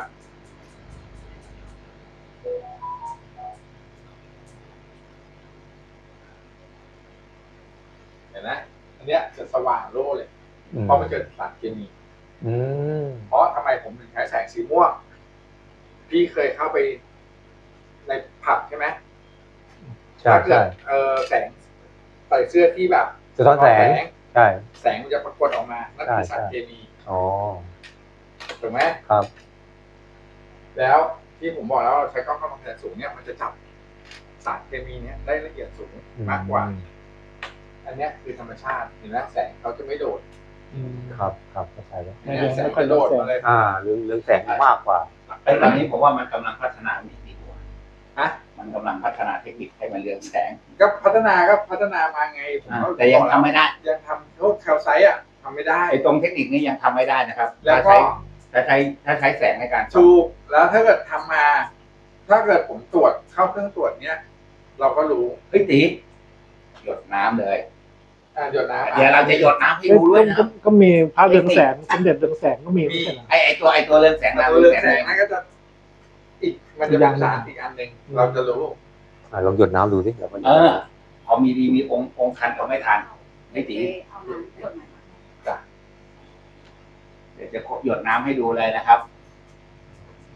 เห็นไหมอันเนี้ยจะสว่างโล่เลย เพราะมันเกิดสารเคมี เพราะทำไมผมถึงใช้แสงสีม่วง พี่เคยเข้าไปในผับใช่ไหมใช่ถ้าเกิใช่ดแสงใส่เสื้อที่แบบสะท้อนแสงใช่แสงมันจะปรากฏออกมานั่นคือสารเคมีอ๋อถูกไหมครับแล้วที่ผมบอกแล้วเราใช้กล้องกำลังแสงสูงเนี่ยมันจะจับสารเคมีเนี้ยได้ละเอียดสูงมากกว่า อันเนี้ยคือธรรมชาติเห็นไหมแสงเขาจะไม่โดดครับเข้าใจแล้วเห็นไหมแสงจะโดดมาเลยเรื่องแสงมากกว่าไอ้ตอนนี้ผมว่ามันกำลังพัฒนาวิธีกว่าฮะมันกำลังพัฒนาเทคนิคให้มันเรืองแสงก็พัฒนามาไงผมก็แต่ยังทำไม่ได้ยังทำพวกแคลไซต์ทำไม่ได้ไอ้ตรงเทคนิคนี้ยังทำไม่ได้นะครับแล้วก็ถ้าใช้แสงในการส่องถูกแล้วถ้าเกิดทำมา ถ้าเกิดผมตรวจเข้าเครื่องตรวจเนี้ยเราก็รู้เฮ้ยตีหยดน้ำเลยหยดน้ำเดี๋ยวเราจะหยดน้ำให้ดูด้วยนะครับก็มีพระเรืองแสงสมเด็จเรืองแสงก็มีไม่ใช่เหรอไอ้ตัวเรืองแสงตัวเรืองแสงนั่นก็จะมันจะเป็นสารอีกอันหนึ่งเราจะรู้ลองหยดน้ำดูสิแล้วก็พอมีดีมีองค์ทันกับไม่ทันไม่ตีเอาน้ำหยดหน่อยนะเดี๋ยวจะหยดน้ำให้ดูเลยนะครับ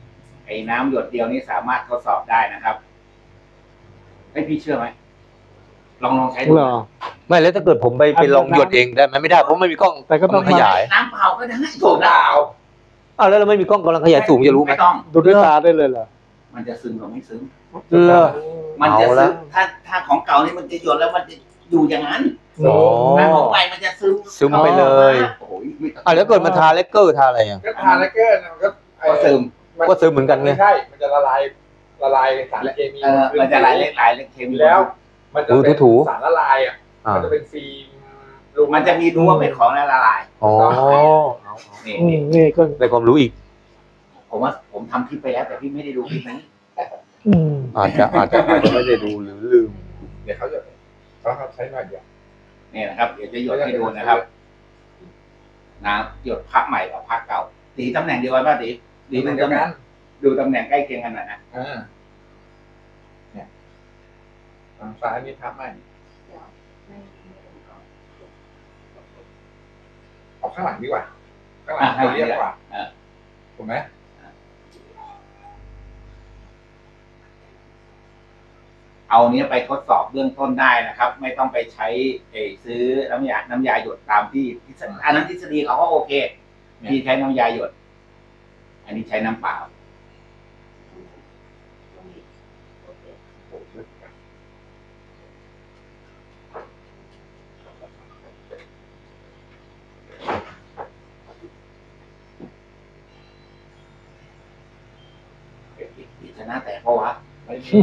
ไอ้น้ำหยดเดียวนี้สามารถทดสอบได้นะครับให้พี่เชื่อไหมลองใช้ดูเหรอไม่แล้วถ้าเกิดผมไปลองหยดเองได้ไหมไม่ได้เพราะไม่มีกล้องแต่ก็ต้องขยายน้ำเปล่าก็ได้โซดาอ้าวแล้วเราไม่มีกล้องกำลังขยายสูงจะรู้ไหมไม่ต้องดูด้วยตาได้เลยเหรอมันจะซึมหรือไม่ซึมเหรอมันจะเอาซึละมถ้าของเก่านี่มันจะหยดแล้วมันจะอยู่อย่างนั้นอ๋อถ้าของใหม่มันจะซึมซึมไปเลยโอ้ยไม่ต้องอ่ะแล้วเกิดมันทาเลกเกอร์ทาอะไรอ่ะก็ทาแล้วก็มันก็ก็ซึมก็ซึมเหมือนกันไงไม่ใช่ มันจะละลายสารเคมีมันจะลายเล็กเคมีแล้ว มันจะเป็นถูสารละลายอ่ะอ่ามันจะเป็นฟิล์มมันจะมีรู้ว่าเป็นของละลายอ๋อนี่นี่ก็ได้ความรู้อีกผมว่าผมทำคลิปไปแล้วแต่พี่ไม่ได้ดูคลิปนี้อาจจะไม่ได้ดูหรือลืมเดี๋ยวเขาใช้หน่อยเดียวนี่นะครับเดี๋ยวจะหยดให้ดูนะครับน้ำหยดพักใหม่กับพักเก่าตีตำแหน่งเดียวกันป่ะตีดีเหมือนกันดูตำแหน่งใกล้เคียงกันหน่อยนะเนี่ยทางซ้ายนี่ทับไหมเดี๋ยวไม่เป็นก่อนเอาข้างหลังดีกว่า ข้างหลังจะเรียกกว่าถูกไหมเอาเนี้ยไปทดสอบเบื้องต้นได้นะครับ ไม่ต้องไปใช้ซื้อน้ำยาหยดตามที่อันนั้นทฤษฎีเขาก็โอเคที่ใช้น้ำยาหยด อันนี้ใช้น้ำเปล่าชนะแต่เพราะว่าไม่รู้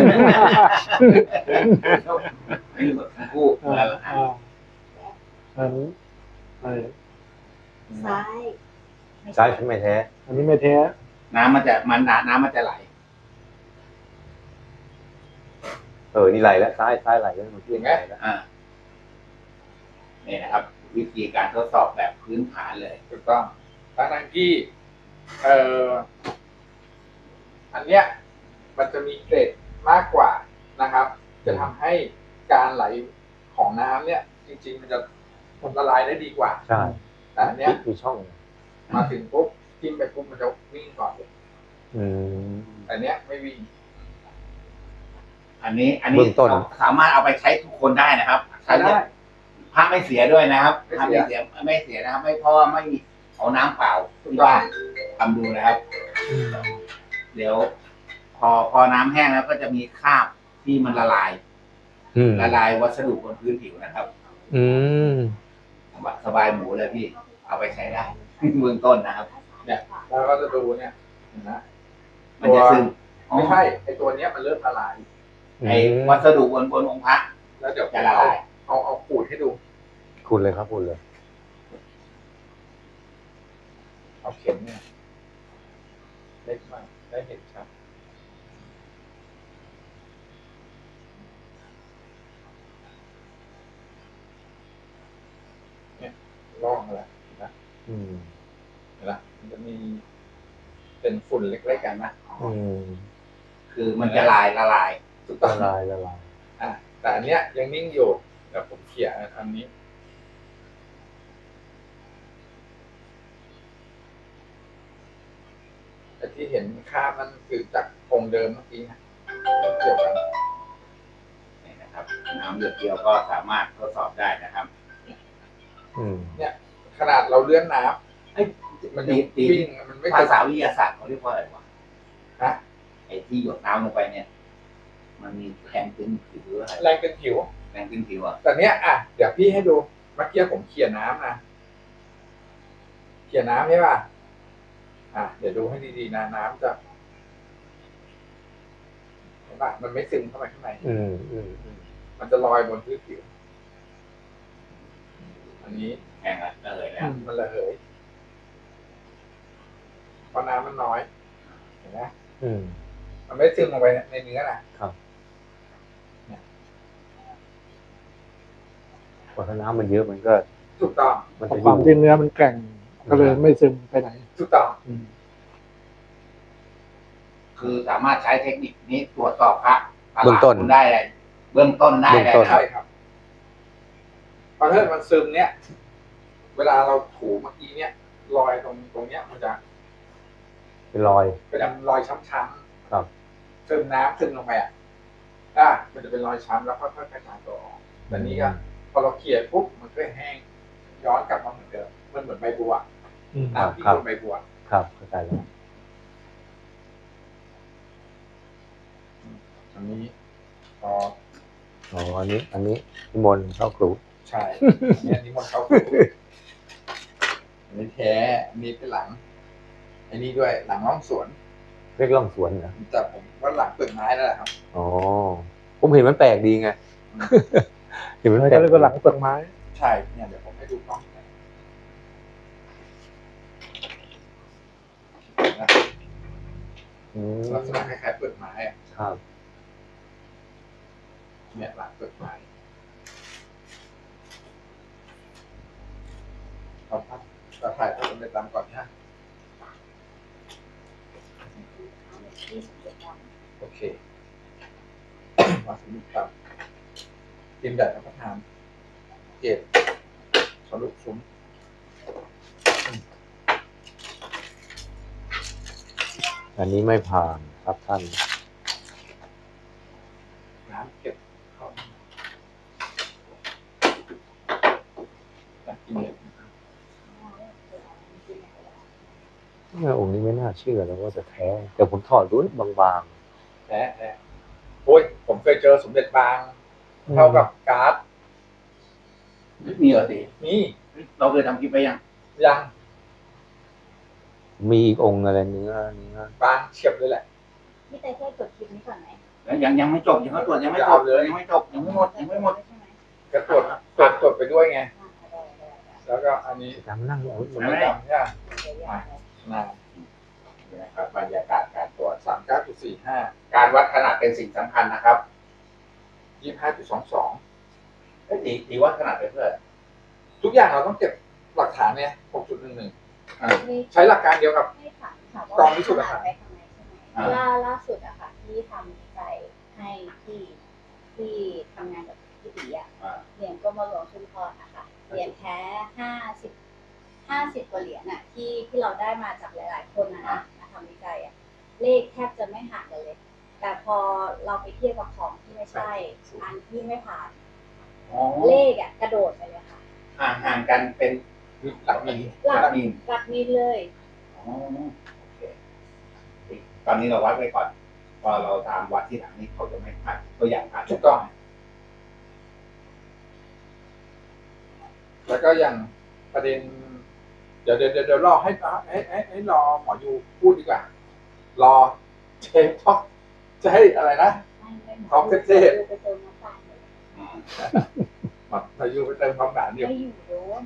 ทั้งคู่ซ้ายใช่ไม่แท้อันนี้ไม่แท้น้ำมันจะไหลนี่ไหลแล้วซ้ายไหลแล้วมันขึ้นไหลแล้วนี่นะครับ วิธีการทดสอบแบบพื้นฐานเลยถูกต้องทั้งที่อันเนี้ยมันจะมีเกรดมากกว่านะครับ จะทำให้การไหลของน้ำเนี่ย จริงๆมันจะละลายได้ดีกว่าใช่แต่อันเนี้ยมีช่องมาถึงปุ๊บจิ้มไปปุ๊บมันจะวิ่งก่อนเลย อันเนี้ยไม่วิ่งอันนี้เบื้องต้นสามารถเอาไปใช้ทุกคนได้นะครับใช้ได้พระไม่เสียด้วยนะครับไม่พระเสีไม่ยเสียนะครับ ไม่เพราะว่าไม่เอาน้ำเปล่าที่บ้านทำดูนะครับ เดี๋ยว พอน้ำแห้งแล้วก็จะมีคราบที่มันละลายวัสดุบนพื้นผิวนะครับสบายหมูเลยพี่ เอาไปใช้ได้ เบื้องต้นนะครับเนี่ยเราก็จะดูเนี่ยเห็นไหมมันจะซึมไม่ใช่ไอตัวเนี้ยมันเริ่มละลายไอ้วัสดุบนองค์พระแล้วเดี๋ยวจะละลายเอาขูดให้ดูคุณเลยครับคุณเลยเอาเข็มเนี่ยเล็กมากได้เห็นชัดเนี่ยล่องอะไรนะเห็นละมันจะมีเป็นฝุ่นเล็กๆกันนะคือมันจะละลายถูกต้องละลายแต่อันเนี้ยยังนิ่งอยู่เดี๋ยวผมเขี่ยอันนี้แต่ที่เห็นค่ามันคือจากองค์เดิมเมื่อกี้นะเกี่ยวกันนี่นะครับ น้ำหยดเดียวก็สามารถทดสอบได้นะครับเนี่ยขนาดเราเลื่อนน้ำมันยังวิ่งมันไม่ภาษาวิทยาศาสตร์เขาเรียกว่าอะไรวะฮะไอ้ที่หยดน้ำลงไปเนี่ย มันมีแรงตึงผิวอะไรแรงเป็นผิวแรงตึงผิวอ่ะแต่เนี้ยเดี๋ยวพี่ให้ดูเมื่อกี้ผมเขี่ยน้ำนะเขี่ยน้ำใช่ป่ะเดี๋ยวดูให้ดีๆนะน้ำจะเห็นป่ะมันไม่ซึมเข้าไปข้างในมันจะลอยบนพื้นผิว อันนี้แห้งละเลยแล้วมันระเหยเพราะน้ำมันน้อย เห็นไหมมันไม่ซึมลงไปในเนื้อนะครับพอน้ำมันเยอะมันก็ถูกต้องมันจะอความยู่ที่เนื้อมันแกร่งก็เลยไม่ซึมไปไหนถูกต้องคือสามารถใช้เทคนิคนี้ตรวจสอบพระเบื้องต้นคุณได้เลยเบื้องต้นได้เลยใช่ครับพอถ้ามันซึมเนี่ย เวลาเราถูเมื่อกี้เนี่ยรอยตรงเนี้ยมันจะเป็นรอยเป็นรอยช้ำๆครับซึมน้ำซึมลงไปมันจะเป็นรอยช้ำแล้วค่อยๆกระจายตัวออกแต่นี้ก็พอเราเขี่ยปุ๊บมันก็แห้งย้อนกลับมาเหมือนเดิมมันเหมือนใบบัวน้ำที่โดนใบบัวครับเข้าใจแล้วอันนี้พออ๋ออันนี้นิมนต์เข้าครูใช่อันนี้มันเข้าครูอันนี้แท้อันนี้เป็นหลังอันนี้ด้วยหลังห้องสวนเรียกร่องสวนเหรอแต่ผมว่าหลังเปลือกไม้นั่นแหละครับอ๋อผมเห็นมันแปลกดีไง เห็นมันอะไรแปลก็กเรียกว่าหลังเปลือกไม้ใช่เนี่ยเดี๋ยวผมให้ดูกล้องนะอืมลักษณะคล้ายๆเปลือกไม้อะครับเนี่ยหลังเปลือกไม้เอาภาพเราถ่ายภาพสำเร็จตามก่อนนะโอเคมาสำเร็จตามทีมใหญ่รับประทานเก็บทะลุซุ้มอันนี้ไม่ผ่านครับท่านน้ำเก็บเข้ากินเนี่ยองค์นี้ไม่น่าเชื่อแล้วว่าจะแท้แต่ผมถอดรุ่นบางแท้โอ้ยผมเคยเจอสมเด็จบางๆเท่ากับการ์ดมีเหรอตีนี่เราเคยทำคลิปไปยังยังมีอีกองค์อะไรเนื้อบางเฉียบเลยแหละพี่เต้แค่กดคลิปนี้ก่อนไหมแล้วยังไม่จบยังไม่ตรวจยังไม่จบเลยยังไม่จบยังไม่หมดยังไม่หมดใช่ไหมกระตรวจไปด้วยไง แล้วก็อันนี้จำนั่งอยู่สมเด็จดำใช่ไหมนานนี่นะครับบรรยากาศการตรวจ 39.45 การวัดขนาดเป็นสิ่งสำคัญนะครับ 25.22 ตีวัดขนาดไปเพื่อทุกอย่างเราต้องเก็บหลักฐานเนี่ย 6.11 ใช้หลักการเดียวกับให้ถามค่ะกองพิสูจน์หลักฐานไปทางไหนใช่ไหมล่าสุดอะค่ะที่ทำวิจัยให้ที่ทำงานกับพี่ตีอะเหรียญกรมหลวงชุมพรนะคะเหรียญแท้50กว่าเหรียญอะที่เราได้มาจากหลายๆคนนะมาทำวิจัยอะเลขแทบจะไม่ห่างกันเลย แต่พอเราไปเทียบกับของที่ไม่ใช่อันที่ไม่ผ่านเลขอะกระโดดไปเลยค่ะห่างกันเป็นหลักนี้หลักมิลหลักมิลเลยโอเคตอนนี้เราวัดไว้ก่อนพอเราตามวัดที่หลังนี้เขาจะไม่ผ่านตัวอย่างผ่านถูกต้อง แล้วก็อย่างประเด็น เดี๋ยวรอให้รอหมอยูพูดดีกว่า รอเชฟท็อกจะให้อะไรนะ ท็อปเทพไปเติมน้ำตาลเลยหมอยูไปเติมความหวานอยู่ไม่อยู่โดน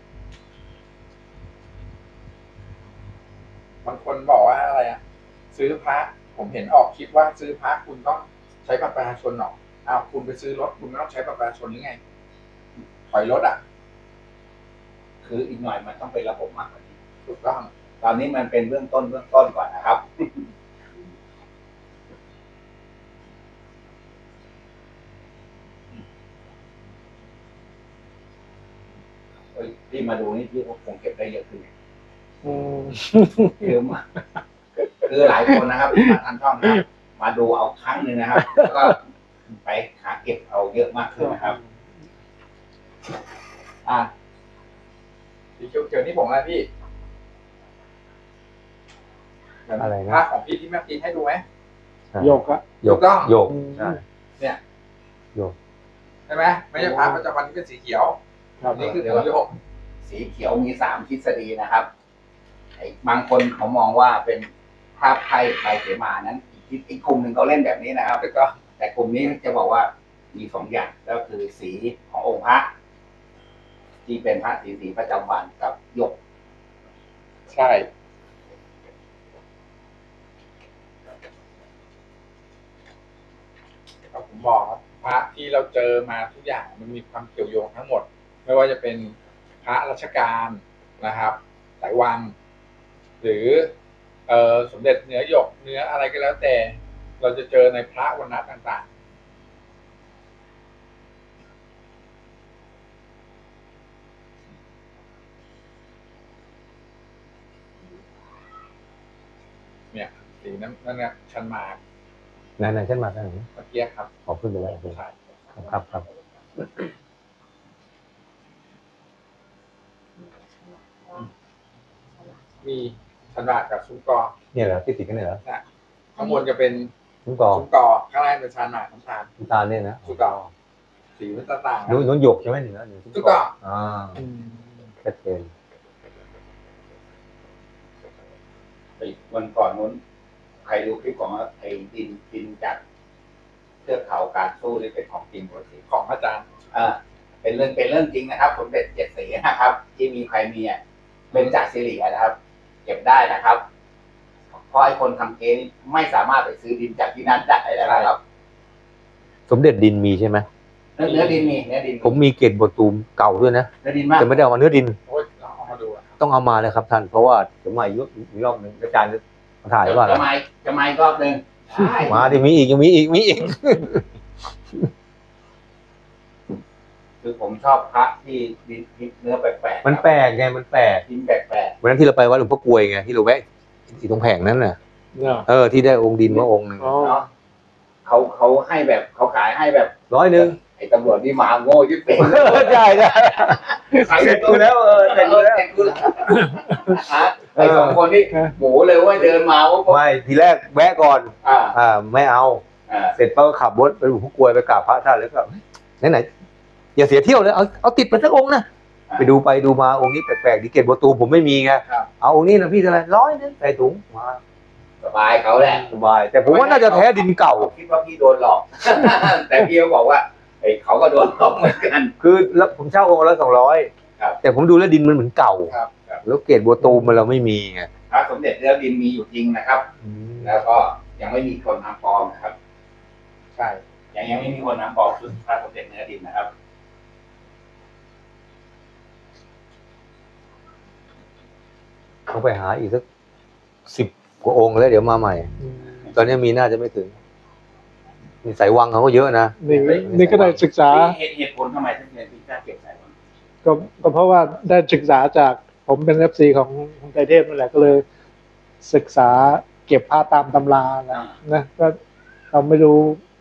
บางคนบอกว่าอะไรอ่ะ ซื้อพระผมเห็นออกคลิปว่าซื้อพระคุณต้องใช้บัตรประชาชนหรออ้าวคุณไปซื้อรถคุณไม่ต้องใช้บัตรประชาชนหรือไงถอยรถอ่ะคืออีกหน่อยมันต้องเป็นระบบมากกว่านี้ถูกต้องตอนนี้มันเป็นเบื้องต้นก่อนนะครับที่มาดูนี่พี่คงเก็บได้เยอะขึ้นคือหลายคนนะครับมาทางช่องนะครับมาดูเอาครั้งหนึ่งนะครับแล้วก็ไปหาเก็บเอาเยอะมากขึ้นนะครับสีเขียวนี่ผมอะไรพี่อะไรนะภาพของพี่ที่แม่กินให้ดูไหมโยกอะโยกถูกต้องโยกเนี่ยโยกใช่ไหมไม่ใช่พาประจำวันที่เป็นสีเขียวครับนี่คือตัวโยกสีเขียวมี3 ทฤษฎีนะครับบางคนเขามองว่าเป็นภาพไพ่ใบเสมานั้นอีกกลุ่มหนึ่งเขาเล่นแบบนี้นะครับแต่กลุ่มนี้จะบอกว่ามี2 อย่างก็คือสีขององค์พระที่เป็นพระสีประจำวันกับหยกใช่ผมบอกครับพระที่เราเจอมาทุกอย่างมันมีความเกี่ยวโยงทั้งหมด ไม่ว่าจะเป็นพระราชการนะครับสายวัง หรือสมเด็จเนื้อหยกเนื้ออะไรก็แล้วแต่ เราจะเจอในพระวรรณะต่างเนี่ยสีนั่นเนี่ยชันมาไหนฉันมาทางไหนเมื่อกี้ครับขอขึ้นไปแล้วใช่ครับมีชันมากับซุ้มกอเนี่ยเหรอที่ติดกันเนี่ยเหรอข้างบนจะเป็นซุ้มกอซุ้มกอข้างล่างเป็นชันมาน้ำตาลน้ำตาลเนี่ยนะซุ้มกอสีมันต่างๆนู้นหยกใช่ไหมเหนือซุ้มซุ้มกกออชัดเจนวันก่อนนู้นใครดูคลิปของไอ้ดินจากเทือกเขาการสู้นี่เป็นของจริงหมดสิของอาจารย์เป็นเรื่องจริงนะครับสมเด็จเจ็ดสีนะครับ ที่มีใครมีเป็นจากสิรินะครับ เก็บได้นะครับ เพราะไอ้คนทำเกมไม่สามารถไปซื้อดินจากที่นั้นได้นะครับสมเด็จดินมีใช่ไหมเนื้อดินมีเนื้อดินผมมีเกตบทตูมเก่าด้วยนะเนื้อดินมากแต่ไม่ได้เอามาเนื้อดินโอ้ยเราเอามาดูอะต้องเอามาเลยครับท่าน เพราะว่าจะมาอีกรอบหนึ่งอาจารย์จะมาถ่ายว่าจะมาอีกรอบหนึ่งใช่มาที่มีอีกยังมีอีกคือผมชอบพระที่ดินเนื้อแปลกๆมันแปลกไงมันแปลกดินแปลกวันนั้นที่เราไปวัดหลวงพ่อกลวยไงที่เราแวะที่ตรงแผงนั้นน่ะ ที่ได้องค์ดินมาองค์หนึ่งๆเนาะเขาให้แบบเขาขายให้แบบ 100 ไอ้ตำรวจนี่หมาโง่ยิ่งเป็นใช่เสร็จกูแล้วเสร็จกูแล้วไอ้สองคนนี่หมูเลยว่าเดินมาว่าไม่ทีแรกแวะก่อน ไม่เอา เสร็จป้าก็ขับรถไปหลวงพ่อกลวยไปกราบพระท่านแล้วก็ไหนอย่าเสียเที่ยวเลยเอาติดไปสักองค์นะไปดูมาองค์นี้แปลกๆดิเกตโบตูผมไม่มีไงเอาองค์นี้นะพี่เท่าไหร่100นึงใส่ถุงมาสบายเขาแหละสบายแต่ผมว่าน่าจะแท้ดินเก่าคิดว่าพี่โดนหลอก แต่พี่เขาบอกว่าไอ้เขาก็โดนหลอกเหมือนกันคือแล้วผมเช่าองค์ละ200แต่ผมดูแล้วดินมันเหมือนเก่าครับแล้วเกตโบตูมันเราไม่มีไงพระสมเด็จเนื้อดินมีอยู่จริงนะครับ แล้วก็ยังไม่มีคนทำปลอมนะครับใช่ยังไม่มีคนทำปลอมคือพระสมเด็จเนื้อดินนะครับต้องไปหาอีกสัก10 กว่าองค์แล้วเดี๋ยวมาใหม่ ตอนนี้มีน่าจะไม่ถึงมีสายวังเขาก็เยอะนะนี่ก็ได้ศึกษาเหตุผลทำไมถึงเรียนที่กล้าเก็บสายวังก็เพราะว่าได้ศึกษาจากผมเป็น FC ของคุณไตรเทพนั่นแหละก็เลยศึกษาเก็บผ้าตามตำรานะก็เราไม่รู้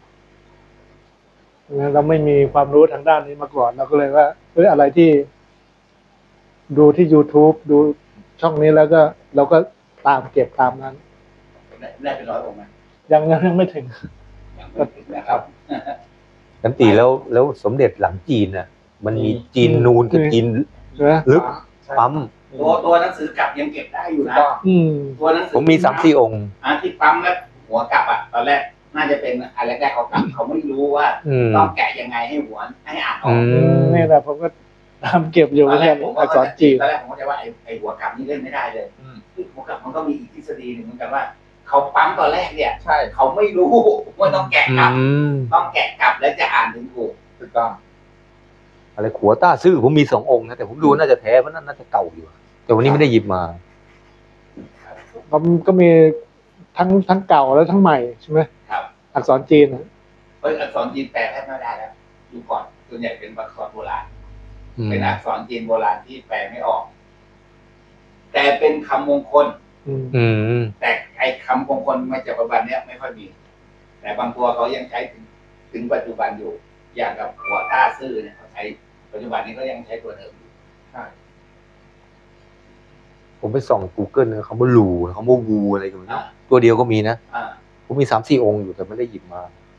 เราไม่มีความรู้ทางด้านนี้มาก่อนเราก็เลยว่าอะไรที่ดูที่ YouTube ดูช่องนี้แล้วก็เราก็ตามเก็บตามนั้นได้เป็น100 องค์ไหมยังไม่ถึงยังไม่ถึงนะครับน้ำตีแล้วสมเด็จหลังจีนน่ะ มันมีจีนนูนกับจีนนะลึกปั๊มตัวหนังสือกลับยังเก็บได้อยู่นะตัวหนังสือผมมี3-4 องค์ที่ปั๊มแล้วหัวกลับตอนแรกน่าจะเป็นอะไรแรกเขากลับเขาไม่รู้ว่าต้องแกะยังไงให้หัวให้อ่านออกนี่แหละผมก็ตามเก็บอยู่แทนอักษรจีนตอนแรกผมก็จะว่าไอ้หัวกลับนี่เล่นไม่ได้เลยหัวกลับมันก็มีอีกทฤษฎีหนึ่งเหมือนกันว่าเขาปั๊มตอนแรกเนี่ยใช่เขาไม่รู้ว่าต้องแกะกลับต้องแกะกลับแล้วจะอ่านถึงถูกถูกต้องอะไรขัวต้าซื่อผมมี2 องค์นะแต่ผมดูน่าจะแท้เพราะน่าจะเก่าอยู่แต่วันนี้ไม่ได้หยิบมาก็มีทั้งเก่าแล้วทั้งใหม่ใช่ไหมครับอักษรจีนอักษรจีนแปลแทบไม่ได้แล้วอยู่ก่อนส่วนใหญ่เป็นอักษรโบราณเป็นอักษรจีนโบราณที่แปลไม่ออก แต่เป็นคำมงคลแต่ไอ้คำมงคลมาจากปัจจุบันเนี้ยไม่ค่อยมี แต่บางตัวเขายังใช้ถึงปัจจุบันอยู่ อย่างกับหัวต้าซื่อเนี่ยเขาใช้ปัจจุบันนี้ก็ยังใช้ตัวเดิมอยู่ผมไปส่อง Google นะเขาว่าลูเขาว่าวูอะไรกันนะตัวเดียวก็มีนะผมมี3-4 องค์อยู่แต่ไม่ได้หยิบมา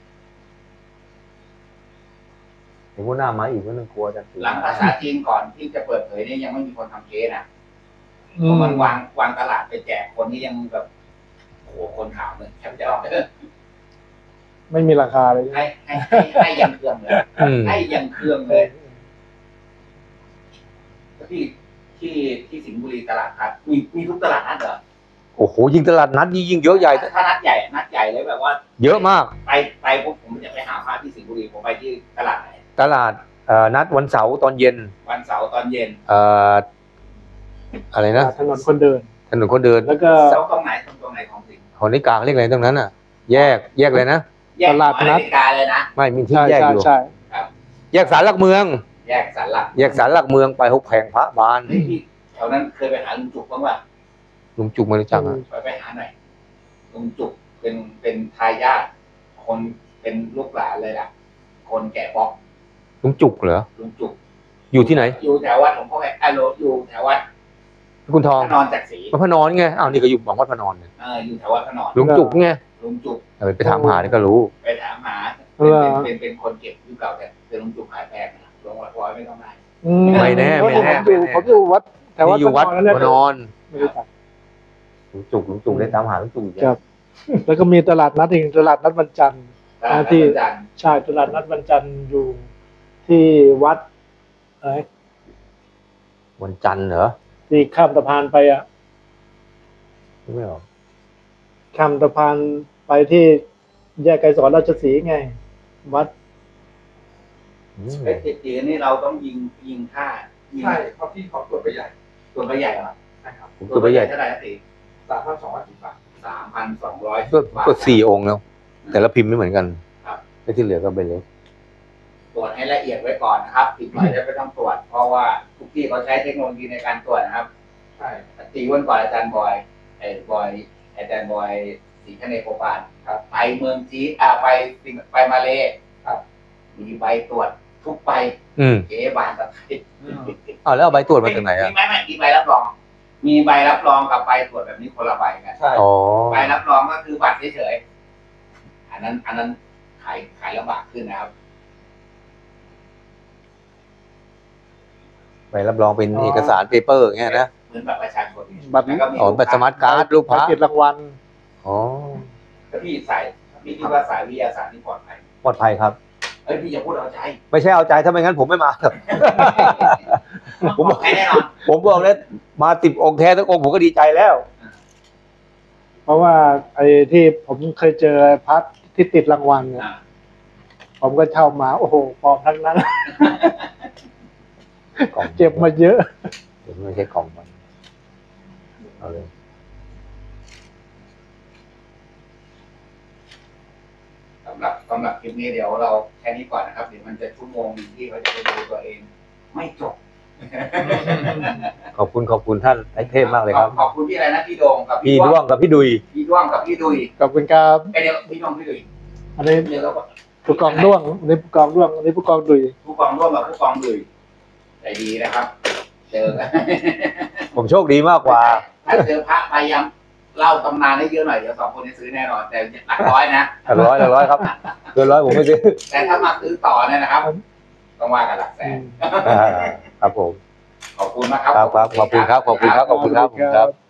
เห็นว่าหน้ามาอีกก็นึกกลัวจะหลังภาษาจีนก่อนที่จะเปิดเผยนี่ยังไม่มีคนทำเก๊นะเพราะมันวางตลาดไปแจกคนที่ยังแบบโอ้โหคนถามเลยแทบจะไม่มีราคาเลยให้ยังเครื่องเลยให้ยังเครื่องเลยที่สิงห์บุรีตลาดนัดมีทุกตลาดนัดเหรอโอ้โหยิ่งตลาดนัดยิ่งเยอะใหญ่ถ้านัดใหญ่เลยแบบว่าเยอะมากไปพวกผมจะไปหาพระที่สิงห์บุรีผมไปที่ตลาดไหนตลาดนัดวันเสาร์ตอนเย็นวันเสาร์ตอนเย็นอะไรนะถนนคนเดินแล้วก็ตรงไหนของสิงห์หอนาฬิกาเรียกอะไรตรงนั้นน่ะแยกเลยนะตลาดนัดเลยนะไม่มีที่แยกอยู่แยกศาลหลักเมืองแยกศาลหลักเมืองไป6 แผงพระบานแถวนั้นเคยไปหาลุงจุกบ้างป่ะลุงจุกมารู้จักไปหาหน่อยลุงจุกเป็นทายาทคนเป็นลูกหลานเลยล่ะคนแก่ป๊อกลุงจุกเหรอลุงจุกอยู่ที่ไหนอยู่แถววัดหลวงพ่ออยู่แถววัดคุณทองพระนอนจักรีพระนอนไงอ้าวนี่ก็อยู่บางวัดพระนอนเนี่ยอยู่แถววัดพระนอนลุงจุกไงลุงจุกไปถามหานี่ก็รู้ไปถามหาเป็นคนเก็บยุคเก่าแต่ลุงจุกขายแพงนะหลวงวัดร้อยไม่ต้องได้ไม่แน่ไม่แน่ผมอยู่วัดแถววัดอยู่วัดพระนอนไม่รู้จักลุงจุกได้ตามหาลุงจุกครับ แล้วก็มีตลาดนัดอีกตลาดนัดวันจันทร์ที่ใช่ตลาดนัดวันจันทร์อยู่ที่วัดอะไรวันจันทร์เหรอที่ข้ามสะพานไปอ่ะไม่หรอข้ามสะพานไปที่แยกไกรสอนราชสีห์ไง วัดไอ้ติดนี่เราต้องยิงค่าใช่เพราะพี่เขาตรวจไปใหญ่ตัวใบใหญ่เหรอใช่ครับตัวใหญ่เท่าไหร่นะติ 3,210 บาท 3,200 ก็4 องค์แล้ว แต่ละพิมพ์ไม่เหมือนกันครับแล้วที่เหลือก็ใบเล็กตรวจให้ละเอียดไว้ก่อนนะครับอีกหน่อยจะไม่ต้องตรวจเพราะว่าทุกที่เขาใช้เทคโนโลยีในการตรวจนะครับใช่ตีวันก่อนอาจารย์บอยอาจารย์บอยศรีคเนศโปปานครับไปเมืองจีนไปมาเลครับมีใบตรวจทุกใบเก๋บานตะไคร้อ้าวแล้วเอาใบตรวจมาจากไหนอ่ะไม่มีใบรับรอง มีใบรับรองกับใบตรวจแบบนี้คนละใบกันใช่อ๋อใบรับรองก็คือบัตรเฉยๆอันนั้นขายลำบากขึ้นนะครับใบรับรองเป็นเอกสารเปเปอร์อย่างเงี้ยนะเหมือนบัตรประชาชนบัตรแล้วก็มีอ๋อบัตรสมาร์ทการ์ดรูปพระติดรางวัลอ๋อแล้วพี่คิดว่าสายวิทยาศาสตร์ที่ปลอดภัยปลอดภัยครับเอ้ยพี่อย่าพูดเอาใจไม่ใช่เอาใจถ้าไม่งั้นผมไม่มาหรอกผมบอกให้แน่นอนผมบอกเลยมา10 องค์แท้ทุกองค์ผมก็ดีใจแล้วเพราะว่าไอ้ที่ผมเคยเจอพัดที่ติดรางวัลเนี่ยผมก็เช่ามาโอ้โหปลอมทั้งนั้นกล่องเจ็บมาเยอะเดี๋ยวไม่ใช่กล่องมันเอาเลยสำหรับคลิปนี้เดี๋ยวเราแค่นี้ก่อนนะครับเดี๋ยวมันจะชั่วโมงที่เขาจะไปดูตัวเองไม่จบขอบคุณท่านไอ้เทพมากเลยครับขอบคุณพี่อะไรนะพี่โดงกับพี่ด้วงกับพี่ดุยพี่ด้วงกับพี่ดุยขอบคุณครับเดี๋ยวพี่ด้วงพี่ดุยอันนี้เดี๋ยวเราผู้กองด้วงอันนี้ผู้กองด้วงอันนี้ผู้กองดุยผู้กองร่วมกับผู้กองดุยใจดีนะครับ เจอกันผมโชคดีมากกว่าถ้าเจอพระพยายามเล่าตำนานให้เยอะหน่อยเดี๋ยว2 คนจะซื้อแน่นอนแต่หลักร้อยนะหลักร้อยครับเกิน100ผมไม่ซื้อแต่ถ้ามาซื้อต่อเนี่ยนะครับต้องว่ากันหลักแสนครับผมขอบคุณนะครับครับขอบคุณครับ